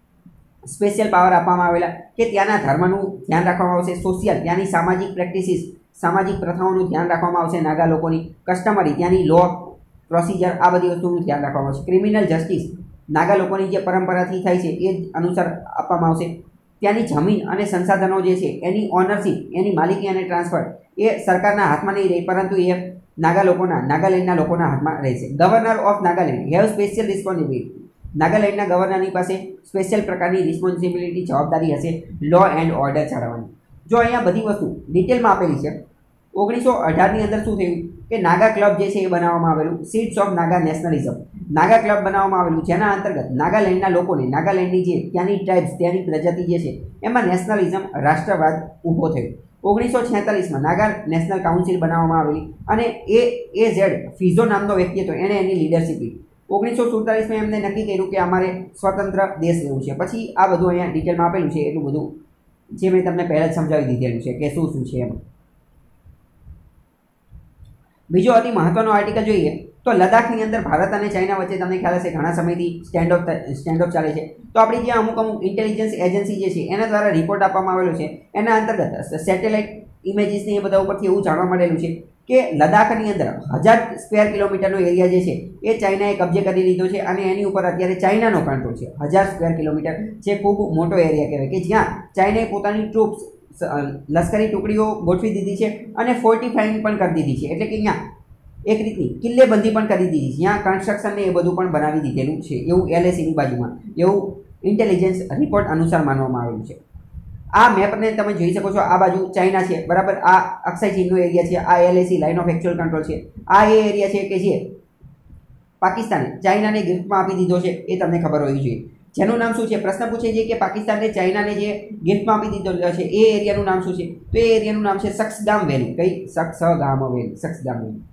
સ્પેશિયલ પાવર આપવામાં આવેલા કે ત્યાંના ધર્મનું ધ્યાન રાખવામાં આવશે, સોશિયલ, ત્યાંની સામાજિક પ્રેક્ટિસીસ, સામાજિક પ્રથાઓનું ધ્યાન રાખવામાં આવશે, નાગા લોકોની કસ્ટમરી, ત્યાંની લો, પ્રોસિજર, આ બધી વસ્તુનું ધ્યાન રાખવામાં આવશે. ક્રિમિનલ જસ્ટિસ, નાગા લોકોની જે પરંપરાથી થાય છે એ જ અનુસાર આપવામાં આવશે. ત્યાંની જમીન અને સંસાધનો જે છે એની ઓનરશીપ, એની માલિકી અને ટ્રાન્સફર એ સરકારના હાથમાં નહીં રહે, પરંતુ એ નાગા લોકોના, નાગાલેન્ડના લોકોના હાથમાં રહેશે. Governor of Nagaland have special responsibility, નાગાલેન્ડના ગવર્નરની પાસે સ્પેશિયલ પ્રકારની રિસ્પોન્સિબિલિટી, જવાબદારી હશે લો એન્ડ ઓર્ડર જાળવવાની. જો અહીંયા બધી વસ્તુ ડિટેલમાં આપેલી છે. ઓગણીસો અઢારની અંદર શું થયું કે નાગા ક્લબ જે છે એ બનાવવામાં આવેલું, seeds of Naga nationalism, Naga club બનાવવામાં આવેલું, જેના અંતર્ગત નાગાલેન્ડના લોકોને, નાગાલેન્ડની જે ત્યાંની ટ્રાઇબ્સ, ત્યાંની પ્રજાતિ જે છે એમાં નેશનલિઝમ, રાષ્ટ્રવાદ ઊભો થયો. ઓગણીસો છેતાલીસમાં નાગા નેશનલ કાઉન્સિલ બનાવવામાં આવેલી અને એ એ ઝેડ ફિઝો નામનો વ્યક્તિ હતો, એણે એની લીડરશીપ લીધી. ઓગણીસો સુડતાલીસમાં એમને નક્કી કર્યું કે અમારે સ્વતંત્ર દેશ લેવું છે. પછી આ બધું અહીંયા ડિટેલમાં આપેલું છે, એટલું બધું જે મેં તમને પહેલાં જ સમજાવી દીધેલું છે કે શું શું છે એમ. બીજો અતિ મહત્વનો આર્ટિકલ જોઈએ તો લદ્દાખની અંદર ભારત અને ચાઇના વચ્ચે તમને ખ્યાલ હશે ઘણા સમયથી સ્ટેન્ડ ઓફ સ્ટેન્ડ ઓફ ચાલે છે. તો આપણી જે અમુક અમુક ઇન્ટેલિજન્સ એજન્સી જે છે એના દ્વારા રિપોર્ટ આપવામાં આવેલો છે, એના અંતર્ગત સેટેલાઇટ ઇમેજીસની એ બધા ઉપરથી એવું જાણવા મળેલું છે કે લદ્દાખની અંદર હજાર સ્ક્વેર કિલોમીટરનો એરિયા જે છે એ ચાઇનાએ કબજે કરી લીધો છે અને એની ઉપર અત્યારે ચાઇનાનો કંટ્રોલ છે. હજાર સ્ક્વેર કિલોમીટર જે ખૂબ મોટો એરિયા કહેવાય, કે જ્યાં ચાઇનાએ પોતાની ટ્રૂપ્સ, લશ્કરી ટુકડીઓ ગોઠવી દીધી છે અને ફોર્ટિફાઈંગ પણ કરી દીધી છે. એટલે કે અહીંયા એક રીતની કિલ્લેબંધી પણ કરી દીધી છે, જ્યાં કન્સ્ટ્રક્શનને એ બધું પણ બનાવી દીધેલું છે, એવું એલએસીની બાજુમાં, એવું ઇન્ટેલિજન્સ રિપોર્ટ અનુસાર માનવામાં આવેલું છે. આ મેપને તમે જોઈ શકો છો, આ બાજુ ચાઇના છે, બરાબર, આ અક્ષય ચીનનો એરિયા છે, આ LAC line of actual control છે, આ એ એરિયા છે કે જે પાકિસ્તાને ચાઇનાને ગિફ્ટમાં આપી દીધો છે, એ તમને ખબર હોવી જોઈએ. જેનું નામ શું છે? પ્રશ્ન પૂછે છે કે પાકિસ્તાનને ચાઇનાને જે ગિફ્ટમાં આપી દીધો છે એ એરિયાનું નામ શું છે? તો એ એરિયાનું નામ છે સક્સગામ વેલી. કઈ? સક્સગામ વેલી, સક્સગામ વેલી.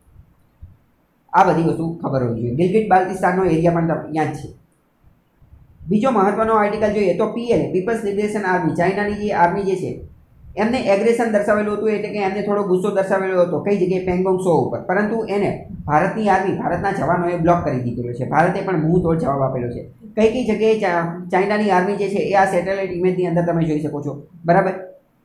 આ બધી વસ્તુ ખબર હોવી જોઈએ. ગિલગિટ બાલ્ટિસ્તાનનો એરિયા પણ ત્યાં જ છે. બીજો મહત્વનો આર્ટિકલ જોઈએ તો પીએલએ, પીપલ્સ લિબરેશન આર્મી, ચાઇનાની જે આર્મી જે છે એમને એગ્રેશન દર્શાવેલું હતું, એટલે કે એમને થોડો ગુસ્સો દર્શાવેલો હતો કઈ જગ્યાએ પેંગોંગ સો ઉપર, પરંતુ એને ભારતની આર્મી ભારતના જવાનોએ બ્લોક કરી દીધેલો છે. ભારતે પણ મુંહ તોડ જવાબ આપેલો છે. કઈ કઈ જગ્યાએ ચાઇનાની આર્મી જે છે એ આ સેટેલાઇટ ઇમેજની અંદર તમે જોઈ શકો છો. બરાબર.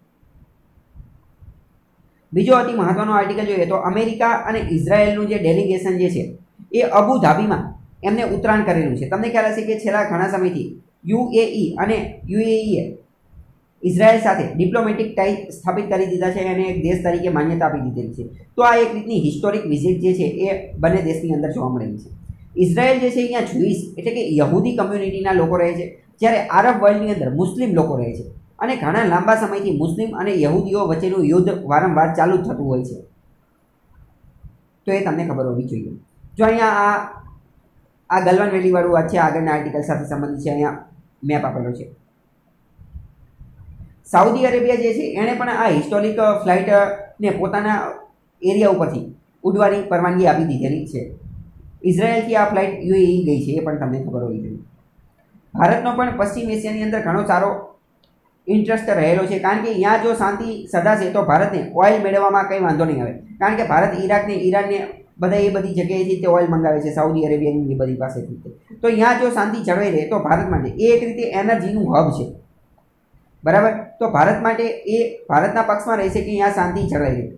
બીજો અતિ મહત્વનો આર્ટિકલ જોઈએ તો અમેરિકા અને ઇઝરાયેલનું જે ડેલિગેશન જે છે એ અબુ ધાબીમાં એમને ઉતરાણ કરેલું છે. તમને ખ્યાલ હશે કે છેલ્લા ઘણા સમયથી યુએઈ અને યુએઈએ ઇઝરાયલ સાથે ડિપ્લોમેટિક ટાઈ સ્થાપિત કરી દીધા છે અને એક દેશ તરીકે માન્યતા આપી દીધેલી છે. તો આ એક રીતની હિસ્ટોરિક વિઝિટ જે છે એ બંને દેશની અંદર જોવા મળેલી છે. ઇઝરાયલ જે છે અહીંયા જ્યુઇશ એટલે કે યહૂદી કમ્યુનિટીના લોકો રહે છે, જ્યારે આરબ વર્લ્ડની અંદર મુસ્લિમ લોકો રહે છે અને ઘણા લાંબા સમયથી મુસ્લિમ અને યહૂદીઓ વચ્ચેનું યુદ્ધ વારંવાર ચાલુ જ થતું હોય છે. તો એ તમને ખબર હોવી જોઈએ. જો અહીંયા આ આ ગલવાન વેલી વાળું વાત છે, આગળના આર્ટિકલ સાથે સંબંધિત છે. અહીંયા મેપ આપેલો છે. સાઉદી અરેબિયા જે છે એણે પણ આ હિસ્ટોરિક ફ્લાઇટને પોતાના એરિયા ઉપરથી ઉડવાની પરવાનગી આપી દીધેલી છે. ઇઝરાયલથી આ ફ્લાઇટ યુએઈ ગઈ છે, એ પણ તમને ખબર હોવી જોઈએ. ભારતનો પણ પશ્ચિમ એશિયાની અંદર ઘણો સારો ઇન્ટરેસ્ટ રહેલો છે, કારણ કે અહીંયા જો શાંતિ સધાશે તો ભારતને ઓઇલ મેળવવામાં કંઈ વાંધો નહીં આવે, કારણ કે ભારત ઈરાકને ઈરાનને બધા એ બધી જગ્યાએથી તે ઓઇલ મંગાવે છે, સાઉદી અરેબિયાની બધી પાસેથી. તો અહીંયા જો શાંતિ જળવાઈ રહે તો ભારત માટે એ એક રીતે એનર્જીનું હબ છે. બરાબર. તો ભારત માટે એ ભારતના પક્ષમાં રહેશે કે અહીંયા શાંતિ જળવાઈ રહે.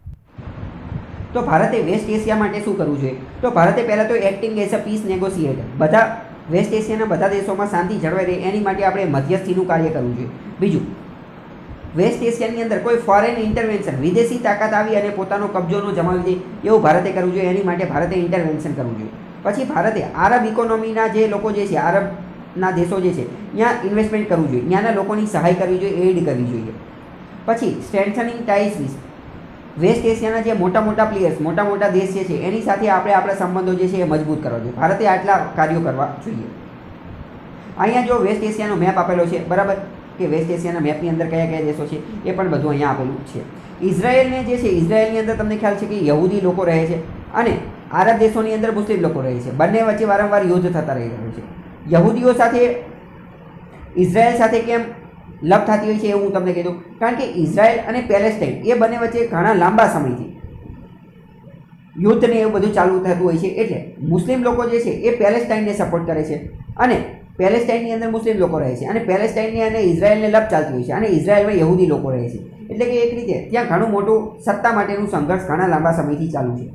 તો ભારતે વેસ્ટ એશિયા માટે શું કરવું જોઈએ? તો ભારતે પહેલાં તો acting as a peace negotiator, બધા વેસ્ટ એશિયાના બધા દેશોમાં શાંતિ જળવાઈ રહે એની માટે આપણે મધ્યસ્થીનું કાર્ય કરવું જોઈએ. બીજું, વેસ્ટ એશિયાની અંદર કોઈ ફોરેન ઇન્ટરવેન્શન, વિદેશી તાકાત આવી અને પોતાનો કબજોનો જમાવી દે એવું ભારતે કરવું જોઈએ, એની માટે ભારતે ઇન્ટરવેન્શન કરવું જોઈએ. પછી ભારતે આરબ ઇકોનોમીના જે લોકો જે છે, આરબના દેશો જે છે ત્યાં ઇન્વેસ્ટમેન્ટ કરવું જોઈએ, ત્યાંના લોકોની સહાય કરવી જોઈએ, એડ કરવી જોઈએ. પછી સ્ટ્રેન્થનિંગ ટાઈઝ વિથ વેસ્ટ એશિયાના જે મોટા મોટા પ્લેયર્સ, મોટા મોટા દેશ જે છે એની સાથે આપણે આપણા સંબંધો જે છે એ મજબૂત કરવા જોઈએ. ભારતે આટલા કાર્યો કરવા જોઈએ. અહીંયા જો વેસ્ટ એશિયાનો મેપ આપેલો છે, બરાબર, કે વેસ્ટ એશિયાના મેપની અંદર કયા કયા દેશો છે એ પણ બધું અહીંયા આપેલું છે. ઇઝરાયેલને જે છે, ઇઝરાયેલની અંદર તમને ખ્યાલ છે કે યહૂદી લોકો રહે છે અને આરબ દેશોની અંદર મુસ્લિમ લોકો રહે છે. બંને વચ્ચે વારંવાર યુદ્ધ થતા રહી રહ્યું છે. યહૂદીઓ સાથે ઇઝરાયેલ સાથે કેમ લપ થતી હોય છે એવું હું તમને કહી દઉં, કારણ કે ઇઝરાયલ અને પેલેસ્ટાઇન એ બંને વચ્ચે ઘણા લાંબા સમયથી યુદ્ધ ને એવું બધું ચાલુ થતું હોય છે. એટલે મુસ્લિમ લોકો જે છે એ પેલેસ્ટાઇનને સપોર્ટ કરે છે અને પેલેસ્ટાઇનની અંદર મુસ્લિમ લોકો રહે છે અને પેલેસ્ટાઇનની અને ઇઝરાયલને લપ ચાલતી હોય છે અને ઇઝરાયલમાં યહૂદી લોકો રહે છે. એટલે કે એક રીતે ત્યાં ઘણું મોટું સત્તા માટેનું સંઘર્ષ ઘણા લાંબા સમયથી ચાલુ છે.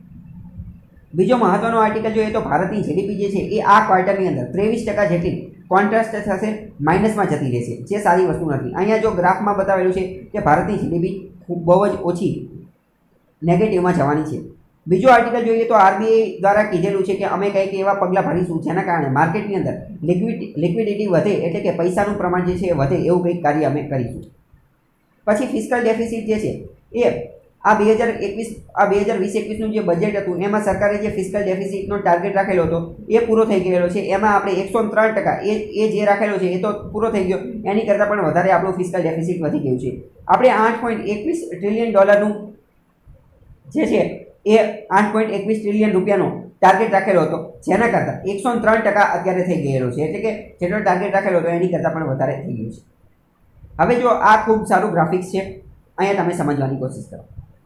બીજો મહત્વનો આર્ટિકલ જોઈએ તો ભારતની જીડીપી જે છે એ આ ક્વાર્ટરની અંદર ત્રેવીસ ટકા જેટલી કોન્ટ્રાસ્ટ સાથે માઇનસમાં જતી રહેશે, જે સારી વસ્તુ નથી. અહીંયા જો ગ્રાફમાં બતાવેલું છે કે ભારતની જીડીપી ખૂબ બહુ જ ઓછી નેગેટિવમાં જવાની છે. બીજો આર્ટિકલ જોઈએ તો આરબીઆઈ દ્વારા કીધેલું છે કે અમે કંઈક એવા પગલાં ભરીશું જેના કારણે માર્કેટની અંદર લિક્વિડ લિક્વિડિટી વધે, એટલે કે પૈસાનું પ્રમાણ જે છે એ વધે, એવું કંઈક કાર્ય અમે કરીશું. પછી ફિસ્કલ ડેફિસિટ જે છે એ આ બે હજાર એકવીસ આ બે હજાર વીસ એકવીસનું જે બજેટ હતું એમાં સરકારે જે ફિસ્કલ ડેફિસિટનો ટાર્ગેટ રાખેલો હતો એ પૂરો થઈ ગયેલો છે. એમાં આપણે એકસો ત્રણ ટકા એ એ જે રાખેલો છે એ તો પૂરો થઈ ગયો, એની કરતાં પણ વધારે આપણું ફિસ્કલ ડેફિસિટ વધી ગયું છે. આપણે આઠ પોઈન્ટ એકવીસ ટ્રિલિયન ડોલરનું જે છે એ આઠ પોઈન્ટ એકવીસ ટ્રિલિયન રૂપિયાનો ટાર્ગેટ રાખેલો હતો, જેના કરતાં એકસો ત્રણ ટકા અત્યારે થઈ ગયેલો છે. એટલે કે જેટલો ટાર્ગેટ રાખેલો હતો એની કરતાં પણ વધારે થઈ ગયું છે. હવે જો આ ખૂબ સારું ગ્રાફિક્સ છે, અહીંયા તમે સમજવાની કોશિશ કરો.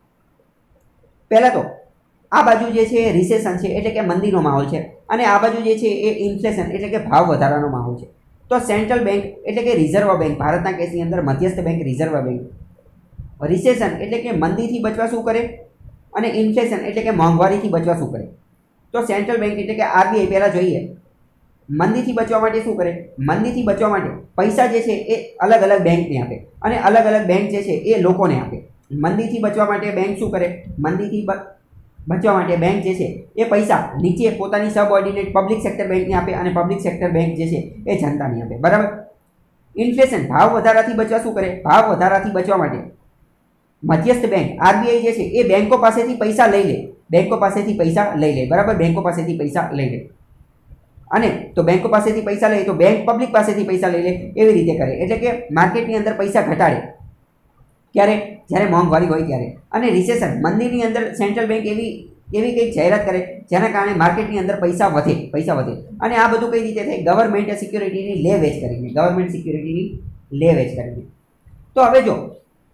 પહેલાં તો આ બાજુ જે છે રિસેશન છે, એટલે કે મંદીનો માહોલ છે, અને આ બાજુ જે છે એ ઇન્ફ્લેશન એટલે કે ભાવ વધારાનો માહોલ છે. તો સેન્ટ્રલ બેંક એટલે કે રિઝર્વ બેંક, ભારતના કેસની અંદર મધ્યસ્થ બેંક રિઝર્વ બેંક, રિસેશન એટલે કે મંદીથી બચવા શું કરે અને ઇન્ફ્લેશન એટલે કે મોંઘવારીથી બચવા શું કરે. તો સેન્ટ્રલ બેંક એટલે કે આરબીઆઈ પહેલાં જોઈએ મંદીથી બચવા માટે શું કરે. મંદીથી બચવા માટે પૈસા જે છે એ અલગ અલગ બેંકને આપે અને અલગ અલગ બેંક જે છે એ લોકોને આપે. મંદીથી બચવા માટે બેંક શું કરે, મંદીથી બચવા માટે બેંક જે છે એ પૈસા નીચે પોતાની સબઓર્ડિનેટ પબ્લિક સેક્ટર બેંકને આપે અને પબ્લિક સેક્ટર બેંક જે છે એ જનતાને આપે. બરાબર. ઇન્ફ્લેશન ભાવ વધારાથી બચવા શું કરે, ભાવ વધારાથી બચવા માટે મધ્યસ્થ બેંક આરબીઆઈ જે છે એ બેંકો પાસેથી પૈસા લઈ લે, બેંકો પાસેથી પૈસા લઈ લે. બરાબર. બેંકો પાસેથી પૈસા લઈ લે અને તો બેંકો પાસેથી પૈસા લે તો બેંક પબ્લિક પાસેથી પૈસા લઈ લે, એવી રીતે કરે. એટલે કે માર્કેટની અંદર પૈસા ઘટાડે. ક્યારે? જ્યારે મોંઘવારી હોય ત્યારે. અને રિસેશન મંદીની અંદર સેન્ટ્રલ બેંક એવી એવી કંઈક જાહેરાત કરે જેના કારણે માર્કેટની અંદર પૈસા વધે પૈસા વધે અને આ બધું કઈ રીતે થાય, ગવર્મેન્ટ સિક્યુરિટીની લે વેચ કરીને, ગવર્મેન્ટ સિક્યુરિટીની લે વેચ કરીને. તો હવે જો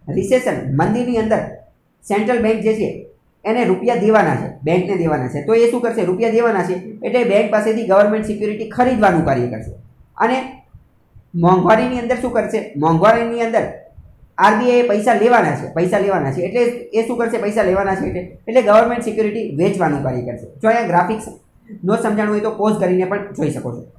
રિસેશન મંદીની અંદર સેન્ટ્રલ બેંક જે છે એને રૂપિયા દેવાના છે, બેંકને દેવાના છે, તો એ શું કરશે? રૂપિયા દેવાના છે એટલે બેંક પાસેથી ગવર્મેન્ટ સિક્યુરિટી ખરીદવાનું કાર્ય કરશે. અને મોંઘવારીની અંદર શું કરશે? મોંઘવારીની અંદર આરબીઆઈ પૈસા લેવાના છે, પૈસા લેવાના છે એટલે એ શું કરશે? પૈસા લેવાના છે એટલે એટલે ગવર્મેન્ટ સિક્યુરિટી વેચવાનું કાર્ય કરશે. જો અહીંયા ગ્રાફિક્સ નો સમજાણું હોય તો પોઝ કરીને પણ જોઈ શકો છો.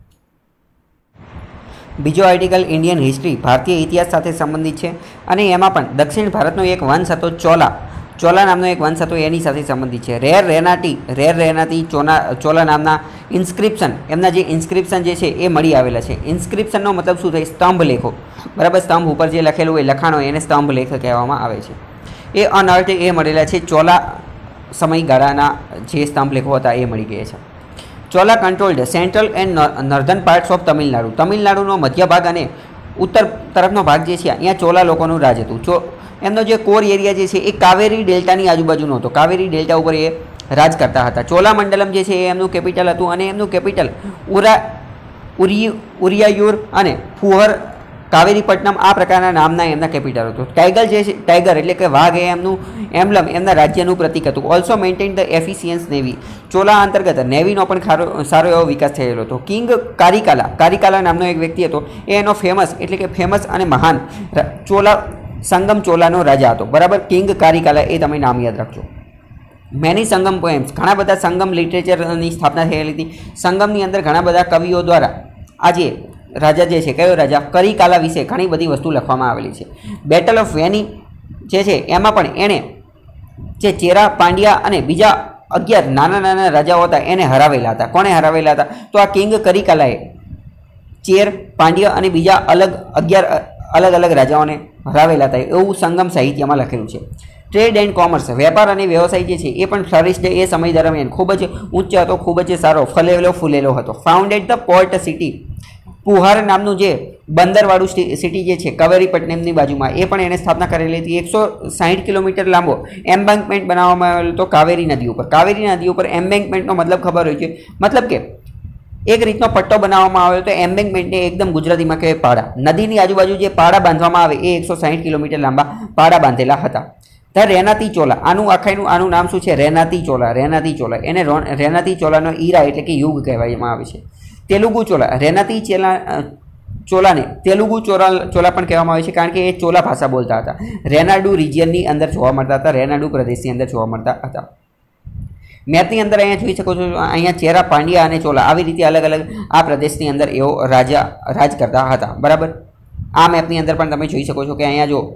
બીજો આર્ટિકલ ઇન્ડિયન હિસ્ટ્રી, ભારતીય ઇતિહાસ સાથે સંબંધિત છે અને એમાં પણ દક્ષિણ ભારતનો એક વંશ હતો ચોલા, ચોલા નામનો એક વંશ હતો એની સાથે સંબંધિત છે. રેર રેનાટી રેર રેનાટી ચોના ચોલા નામના ઇન્સ્ક્રિપ્શન, એમના જે ઇન્સ્ક્રિપ્શન જે છે એ મળી આવેલા છે. ઇન્સ્ક્રિપ્શનનો મતલબ શું થાય? સ્તંભ લેખો, બરાબર. સ્તંભ ઉપર જે લખેલું હોય લખાણો એને સ્તંભ લેખ કહેવામાં આવે છે. એ અનઅર્થ એ મળેલા છે ચોલા સમયગાળાના જે સ્તંભ લેખો હતા એ મળી ગયા છે. Chola controlled central and northern parts of Tamil Nadu, તમિલનાડુનો મધ્ય ભાગ અને ઉત્તર તરફનો ભાગ જે છે અહીંયા ચોલા લોકોનું રાજ હતું. ચો એમનો જે કોર એરિયા જે છે એ કાવેરી ડેલ્ટાની આજુબાજુનો હતો, કાવેરી ડેલ્ટા ઉપર એ રાજ કરતા હતા. ચોલા મંડલમ જે છે એ એમનું કેપિટલ હતું અને એમનું કેપિટલ ઉરા ઉરી ઉરિયાયુર અને ફુહર કાવેરીપટ્ટનમ આ પ્રકારના નામના એમના કેપિટલ હતું. ટાઈગર જે છે, ટાઈગર એટલે કે વાઘ એ એમનું એમ્બલમ એમના રાજ્યનું પ્રતીક હતું. Also maintain the efficient navy, Chola અંતર્ગત નેવીનો પણ સારો સારો એવો વિકાસ થયેલો હતો. કિંગ કારિકાલા, કારિકાલા નામનો એક વ્યક્તિ હતો એ એનો ફેમસ એટલે કે ફેમસ અને મહાન ચોલા સંગમ ચોલાનો રાજા હતો, બરાબર. કિંગ કારિકાલા એ તમે નામ યાદ રાખજો. મેની સંગમ પોએમ્સ, ઘણા બધા સંગમ લિટરેચરની સ્થાપના થયેલી હતી. સંગમની અંદર ઘણા બધા કવિઓ દ્વારા આજે રાજા જે છે, કયો રાજા? કરિકાલા વિશે ઘણી બધી વસ્તુ લખવામાં આવેલી છે. બેટલ ઓફ વેની જે છે એમાં પણ એણે જે ચેરા, પાંડ્યા અને બીજા અગિયાર નાના નાના રાજાઓ હતા એને હરાવેલા હતા. કોણે હરાવેલા હતા? તો આ કિંગ કરિકાલાએ ચેર, પાંડ્યા અને બીજા અલગ અગિયાર અલગ અલગ રાજાઓને હરાવેલા હતા એવું સંગમ સાહિત્યમાં લખેલું છે. ટ્રેડ એન્ડ કોમર્સ, વેપાર અને વ્યવસાય જે છે એ પણ ફ્લરિશ્ડ એ સમય દરમિયાન ખૂબ જ ઊંચો હતો, ખૂબ જ સારો ફલેલો ફૂલેલો હતો. Founded the port city, Puhar નામનું જે બંદરવાળું સિટી જે છે કાવેરીપટ્ટનમની બાજુમાં એ પણ એને સ્થાપના કરેલી હતી. એકસો સાહીઠ કિલોમીટર લાંબો એમ્બેન્કમેન્ટ બનાવવામાં આવેલો હતો કાવેરી નદી ઉપર. કાવેરી નદી ઉપર એમ્બેન્કમેન્ટનો મતલબ ખબર હોય છે, મતલબ કે એક રીતનો પટ્ટો બનાવવામાં આવ્યો તો એમ્બેન્કમેન્ટને એકદમ ગુજરાતીમાં કહેવાય પાડા. નદીની આજુબાજુ જે પાડા બાંધવામાં આવે એ એકસો સાહીઠ કિલોમીટર લાંબા પાડા બાંધેલા હતા. ધ રેનાતી ચોલા, આનું આખાનું આનું નામ શું છે? રેનાતી ચોલા, રેનાતી ચોલા. એને રેનાતી ચોલાનો ઈરા એટલે કે યુગ કહેવામાં આવે છે. તેલુગુ ચોલા, રેનાતી ચોલા ચોલાને તેલુગુ ચોલા ચોલા પણ કહેવામાં આવે છે કારણ કે એ ચોલા ભાષા બોલતા હતા. રેનાડુ રિજિયનની અંદર જોવા મળતા હતા, રેનાડુ પ્રદેશની અંદર જોવા મળતા હતા. મેપની અંદર અહીંયા જોઈ શકો છો, અહીંયા ચેરા, પાંડ્યા અને ચોલા આવી રીતે અલગ અલગ આ પ્રદેશની અંદર એવો રાજા રાજ કરતા હતા, બરાબર. આ મેપની અંદર પણ તમે જોઈ શકો છો કે અહીંયા જો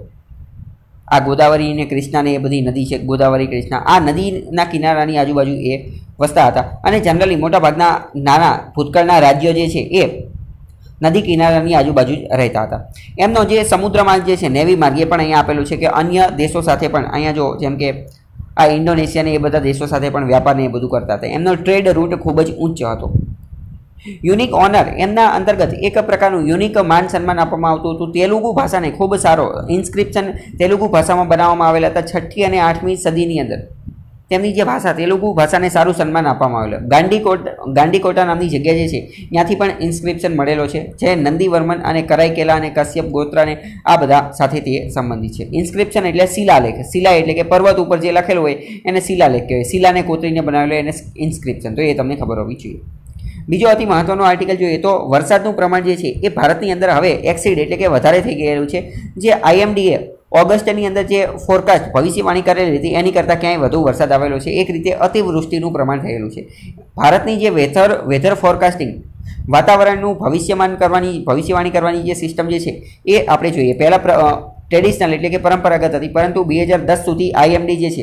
આ ગોદાવરી અને કૃષ્ણા ને એ બધી નદી છે, ગોદાવરી કૃષ્ણા, આ નદીના કિનારાની આજુબાજુ એ વસતા હતા. અને જનરલી મોટાભાગના નાના ભૂતકાળના રાજ્યો જે છે એ નદી કિનારાની આજુબાજુ રહેતા હતા. એમનો જે સમુદ્ર માર્ગ જે છે નેવી માર્ગ એ પણ અહીંયા આપેલું છે કે અન્ય દેશો સાથે પણ અહીંયા જો જેમ કે આ ઇન્ડોનેશિયા ને એ બધા દેશો સાથે પણ વ્યાપાર ને એ બધું કરતા હતા. એમનો ટ્રેડ રૂટ ખૂબ જ ઊંચો હતો. યુનિક ઓનર, એમના અંતર્ગત એક પ્રકારનું યુનિક માન સન્માન આપવામાં આવતું હતું. તેલુગુ ભાષાને ખૂબ સારો ઇન્સ્ક્રિપ્શન તેલુગુ ભાષામાં બનાવવામાં આવેલા હતા. છઠ્ઠી અને આઠમી સદીની અંદર તેમની જે ભાષા તેલુગુ ભાષાને સારું સન્માન આપવામાં આવેલું. ગાંડીકોટ ગાંડીકોટા નામની જગ્યા જે છે ત્યાંથી પણ ઇન્સ્ક્રિપ્શન મળેલો છે જે નંદીવર્મન અને કરાઈકેલા અને કશ્યપ ગોત્રાને આ બધા સાથે તે સંબંધિત છે. ઇન્સ્ક્રિપ્શન એટલે શિલાલેખ, શિલા એટલે કે પર્વત ઉપર જે લખેલું હોય એને શિલાલેખ કહેવાય. શિલાને કોતરીને બનાવેલો એને ઇન્સ્ક્રિપ્શન, તો એ તમને ખબર હોવી જોઈએ. બીજો અતિ મહત્વનો આર્ટિકલ જોઈએ તો વરસાદનું પ્રમાણ જે છે એ ભારતની અંદર હવે એક્સીડ એટલે કે વધારે થઈ ગયેલું છે. જે આઈએમડીએ ઓગસ્ટની અંદર જે ફોરકાસ્ટ ભવિષ્યવાણી કરેલી હતી એની કરતાં ક્યાંય વધુ વરસાદ આવેલો છે. એક રીતે અતિવૃષ્ટિનું પ્રમાણ થયેલું છે. ભારતની જે વેધર વેધર ફોરકાસ્ટિંગ વાતાવરણનું ભવિષ્યમાન કરવાની ભવિષ્યવાણી કરવાની જે સિસ્ટમ જે છે એ આપણે જોઈએ. પહેલાં ટ્રેડિશનલ એટલે કે પરંપરાગત હતી, પરંતુ બે હજાર દસ સુધી આઈએમડી જે છે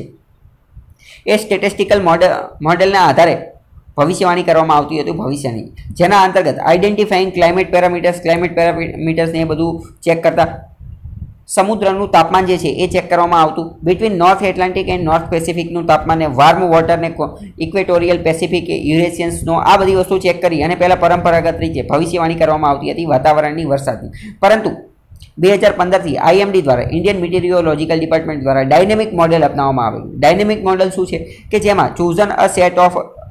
એ સ્ટેટિસ્ટિકલ મોડેલ મોડેલના આધારે ભવિષ્યવાણી કરવામાં આવતી હતી ભવિષ્યની, જેના અંતર્ગત આઈડેન્ટિફાઈંગ ક્લાઇમેટ પેરામીટર્સ ક્લાઇમેટ પેરામીટર્સને એ બધું ચેક કરતા સમુદ્રનું તાપમાન જે છે એ ચેક કરવામાં આવતું. Between north Atlantic and north પેસિફિકનું તાપમાન ને વાર્મ વોટરને ઇક્વેટોરિયલ પેસિફિક યુરેશિયન્સનો આ બધી વસ્તુ ચેક કરી અને પહેલાં પરંપરાગત રીતે ભવિષ્યવાણી કરવામાં આવતી હતી વાતાવરણની વરસાદની. પરંતુ બે હજાર પંદરથી આઈએમડી દ્વારા ઇન્ડિયન મિટીરિયોલોજીકલ ડિપાર્ટમેન્ટ દ્વારા ડાયનેમિક મોડેલ અપનાવવામાં આવેલું. ડાયનેમિક મોડેલ શું છે કે જેમાં chosen a set of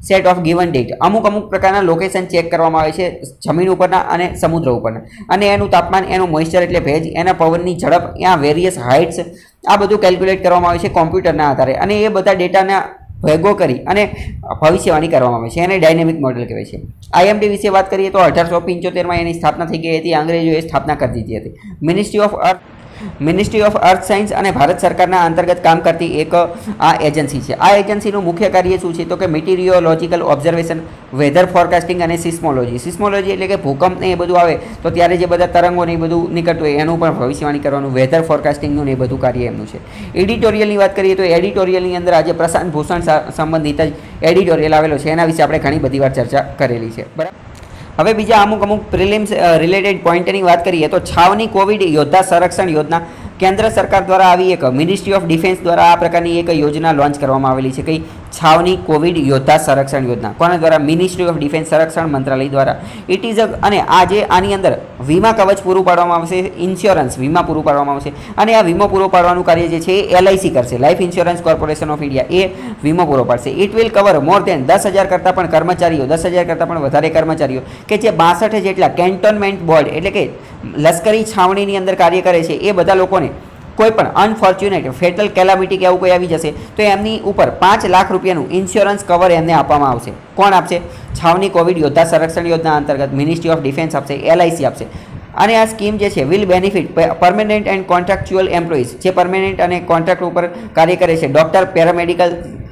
set of given data અમુક અમુક પ્રકારના લોકેશન ચેક કરવામાં આવે છે જમીન ઉપરના અને સમુદ્ર ઉપરના, અને એનું તાપમાન, એનું મોઇસ્ચર એટલે ભેજ, એના પવનની ઝડપ, ત્યાં વેરિયસ હાઇટ્સ, આ બધું કેલ્ક્યુલેટ કરવામાં આવે છે કોમ્પ્યુટરના આધારે, અને એ બધા ડેટાના ભેગો કરી અને ભવિષ્યવાણી કરવામાં આવે છે. એને ડાયનેમિક મોડેલ કહેવાય છે. આઈએમડી વિશે વાત કરીએ તો અઢારસો પંચોતેરમાં એની સ્થાપના થઈ ગઈ હતી. અંગ્રેજોએ સ્થાપના કરી દીધી હતી. Ministry of earth ministry of earth science અને ભારત સરકારના અંતર્ગત કામ કરતી એક આ એજન્સી છે. આ એજન્સીનું મુખ્ય કાર્ય શું છે તો કે મિટીરિયોલોજીકલ ઓબ્ઝર્વેશન, વેધર ફોરકાસ્ટિંગ અને સિસ્મોલોજી. સિસ્મોલોજી એટલે કે ભૂકંપ ને એ બધું આવે તો ત્યારે જે બધા તરંગો ને એ બધું નીકળતું હોય એનું પણ ભવિષ્યવાણી કરવાનું, વેધર ફોરકાસ્ટિંગનું ને એ બધું કાર્ય એમનું છે. એડિટોરિયલની વાત કરીએ તો એડિટોરિયલની અંદર આજે પ્રશાંત ભૂષણ સંબંધિત જ એડિટોરિયલ આવેલો છે. એના વિશે આપણે ઘણી બધી વાર ચર્ચા કરેલી છે, બરાબર. હવે બીજા અમુક અમુક પ્રિલિમ્સ રિલેટેડ પોઈન્ટની વાત કરીએ તો છાવની કોવિડ યોદ્ધા સંરક્ષણ યોજના કેન્દ્ર સરકાર દ્વારા આવી એક મિનિસ્ટ્રી ઓફ ડિફેન્સ દ્વારા આ પ્રકારની એક યોજના લોન્ચ કરવામાં આવેલી છે. કઈ? છાવની કોવિડ યોદ્ધા સંરક્ષણ યોજના. કોના દ્વારા? મિનિસ્ટ્રી ઓફ ડિફેન્સ સંરક્ષણ મંત્રાલય દ્વારા. ઇટ ઇઝ અ અને આ જે આની અંદર વીમા કવચ પૂરું પાડવામાં આવશે, ઇન્સ્યોરન્સ વીમા પૂરું પાડવામાં આવશે, અને આ વીમો પૂરો પાડવાનું કાર્ય જે છે એ એલઆઈસી કરશે, life insurance corporation of India. એ વીમો પૂરો પાડશે. It will cover more than દસ હજાર કરતાં પણ કર્મચારીઓ, દસ હજાર કરતાં પણ વધારે કર્મચારીઓ કે જે બાસઠ જેટલા કેન્ટોનમેન્ટ બોર્ડ એટલે કે લશ્કરી છાવણીની અંદર કાર્ય કરે છે એ બધા લોકોને કોઈ પણ અનફોર્ચ્યુનેટ ફેટલ કેલામિટી કે આવું કોઈ આવી જશે તો એમની ઉપર પાંચ લાખ રૂપિયાનું ઇન્સ્યોરન્સ કવર એમને આપવામાં આવશે. કોણ આપશે? છાવની કોવિડ યોદ્ધા સંરક્ષણ યોજના અંતર્ગત મિનિસ્ટ્રી ઓફ ડિફેન્સ આપશે, એલઆઈસી આપશે. અને આ સ્કીમ જે છે will benefit permanent and contractual employees, જે પરમેનન્ટ અને કોન્ટ્રાક્ટ ઉપર કાર્ય કરે છે, ડોક્ટર, પેરામેડિકલ,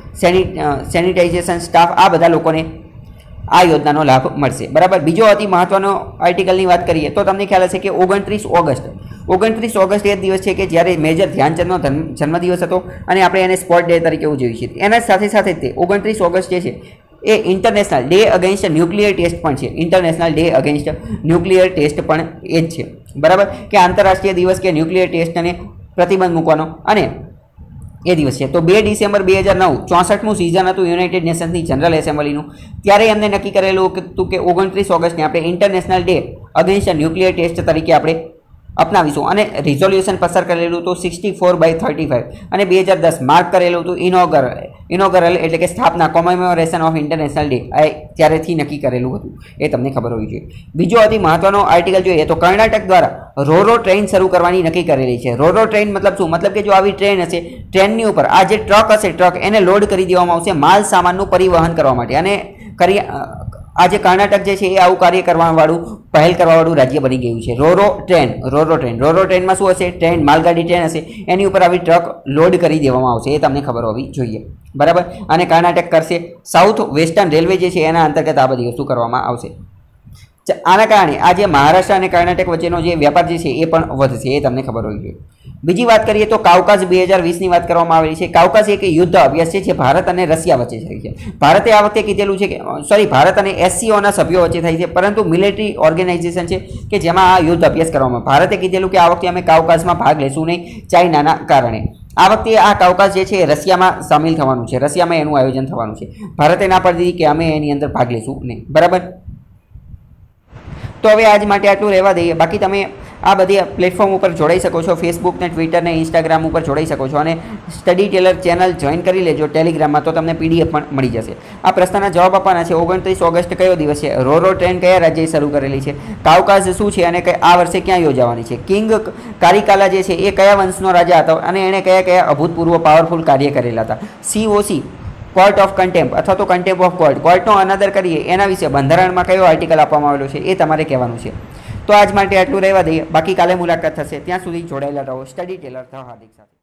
સેનિટાઇઝેશન સ્ટાફ, આ બધા લોકોને આ યોજનાનો લાભ મળશે, બરાબર. બીજો અતિ મહત્વનો આર્ટિકલની વાત કરીએ તો તમને ખ્યાલ હશે કે ઓગણત્રીસ ઓગસ્ટ ઓગણત્રીસ ઓગસ્ટ એ દિવસ છે કે જ્યારે મેજર ધ્યાનચંદનો જન્મદિવસ હતો અને આપણે એને સ્પોર્ટ ડે તરીકે ઉજવીએ છીએ. એના સાથે સાથે તે ઓગણત્રીસ ઓગસ્ટ જે છે એ international day against nuclear test પણ છે. International day against nuclear test પણ એ જ છે, બરાબર, કે આંતરરાષ્ટ્રીય દિવસ કે ન્યુક્લિયર ટેસ્ટને પ્રતિબંધ મૂકવાનો. અને એ દિવસ છે તો બે ડિસેમ્બર બે હજાર નવ ચોસઠમું સિઝન હતું યુનાઇટેડ નેશન્સની જનરલ એસેમ્બલીનું. ત્યારે એમને નક્કી કરેલું હતું કે ઓગણત્રીસ ઓગસ્ટને આપણે international day against nuclear test તરીકે આપણે અપનાવીશું, અને રિઝોલ્યુશન પસાર કરેલું હતું sixty four by thirty five, અને બે હજાર દસ માર્ક કરેલું હતું ઇનોગરલ ઇનોગરલ એટલે કે સ્થાપના, કોમેમોરેશન ઓફ ઇન્ટરનેશનલ ડે, ત્યારેથી નક્કી કરેલું હતું. એ તમને ખબર હોવી જોઈએ. બીજો અતિ મહત્વનો આર્ટિકલ જોઈએ તો કર્ણાટક દ્વારા રોરો ટ્રેન શરૂ કરવાની નક્કી કરેલી છે. રોરો ટ્રેન મતલબ શું? મતલબ કે જો આવી ટ્રેન હશે, ટ્રેનની ઉપર આ જે ટ્રક હશે, ટ્રક એને લોડ કરી દેવામાં આવશે માલ સામાનનું પરિવહન કરવા માટે. અને કરી આજે કર્ણાટક જે છે એ આવું કાર્ય કરવાવાળું, પહેલ કરવાવાળું રાજ્ય બની ગયું છે. રોરો ટ્રેન રોરો ટ્રેન રોરો ટ્રેનમાં શું હશે? ટ્રેન, માલગાડી ટ્રેન હશે, એની ઉપર આવી ટ્રક લોડ કરી દેવામાં આવશે. એ તમને ખબર હોવી જોઈએ, બરાબર. અને કર્ણાટક કરશે. સાઉથ વેસ્ટર્ન રેલવે જે છે એના અંતર્ગત આ બધી વસ્તુ કરવામાં આવશે. આના કારણે આજે મહારાષ્ટ્ર અને કર્ણાટક વચ્ચેનો જે વેપાર જે છે એ પણ વધશે. એ તમને ખબર હોવી જોઈએ. બીજી વાત કરીએ તો કાઉકાઝ બે હજાર વીસની વાત કરવામાં આવેલી છે. કાઉકાઝ એક યુદ્ધ અભ્યાસ છે જે ભારત અને રશિયા વચ્ચે થાય છે. ભારતે આ વખતે કીધેલું છે કે સોરી ભારત અને એસસીઓના સભ્યો વચ્ચે થાય છે, પરંતુ મિલિટરી ઓર્ગેનાઇઝેશન છે કે જેમાં આ યુદ્ધ અભ્યાસ કરવામાં. ભારતે કીધેલું કે આ વખતે અમે કાઉકાઝમાં ભાગ લેશું નહીં ચાઇનાના કારણે. આ વખતે આ કાઉકાઝ જે છે એ રશિયામાં સામેલ થવાનું છે, રશિયામાં એનું આયોજન થવાનું છે. ભારતે ના પાડી દીધી કે અમે એની અંદર ભાગ લેશું નહીં, બરાબર. તો હવે આજ માટે આટલું રહેવા દઈએ. બાકી તમે આ બધી પ્લેટફોર્મ ઉપર જોડાઈ શકો છો, ફેસબુક ને ટ્વિટર ને ઇન્સ્ટાગ્રામ ઉપર જોડાઈ શકો છો, અને સ્ટડી ટેલર ચેનલ જોઈન કરી લેજો ટેલિગ્રામમાં, તો તમને પીડીએફ પણ મળી જશે. આ પ્રશ્નના જવાબ આપવાના છે. ઓગણત્રીસ ઓગસ્ટ કયો દિવસ છે? રોરો ટ્રેન કયા રાજ્યએ શરૂ કરેલી છે? કાઉકાઝ શું છે અને આ વર્ષે ક્યાં યોજાવાની છે? કિંગ કારિકાલા જે છે એ કયા વંશનો રાજા હતો અને એણે કયા કયા અભૂતપૂર્વ પાવરફુલ કાર્ય કરેલા હતા? સીઓસી કોર્ટ ઓફ કન્ટેમ્પ અથવા તો કન્ટેમ્પ ઓફ કોર્ટ, કોર્ટનો અનાદર કરીએ એના વિશે બંધારણમાં કયો આર્ટિકલ આપવામાં આવેલો છે એ તમારે કહેવાનું છે. તો આજ માટે આટલું રહેવા દઈએ. બાકી કાલે મુલાકાત થશે. ત્યાં સુધી જોડાયેલા રહો સ્ટડી ટેલર હાર્દિક સાથે.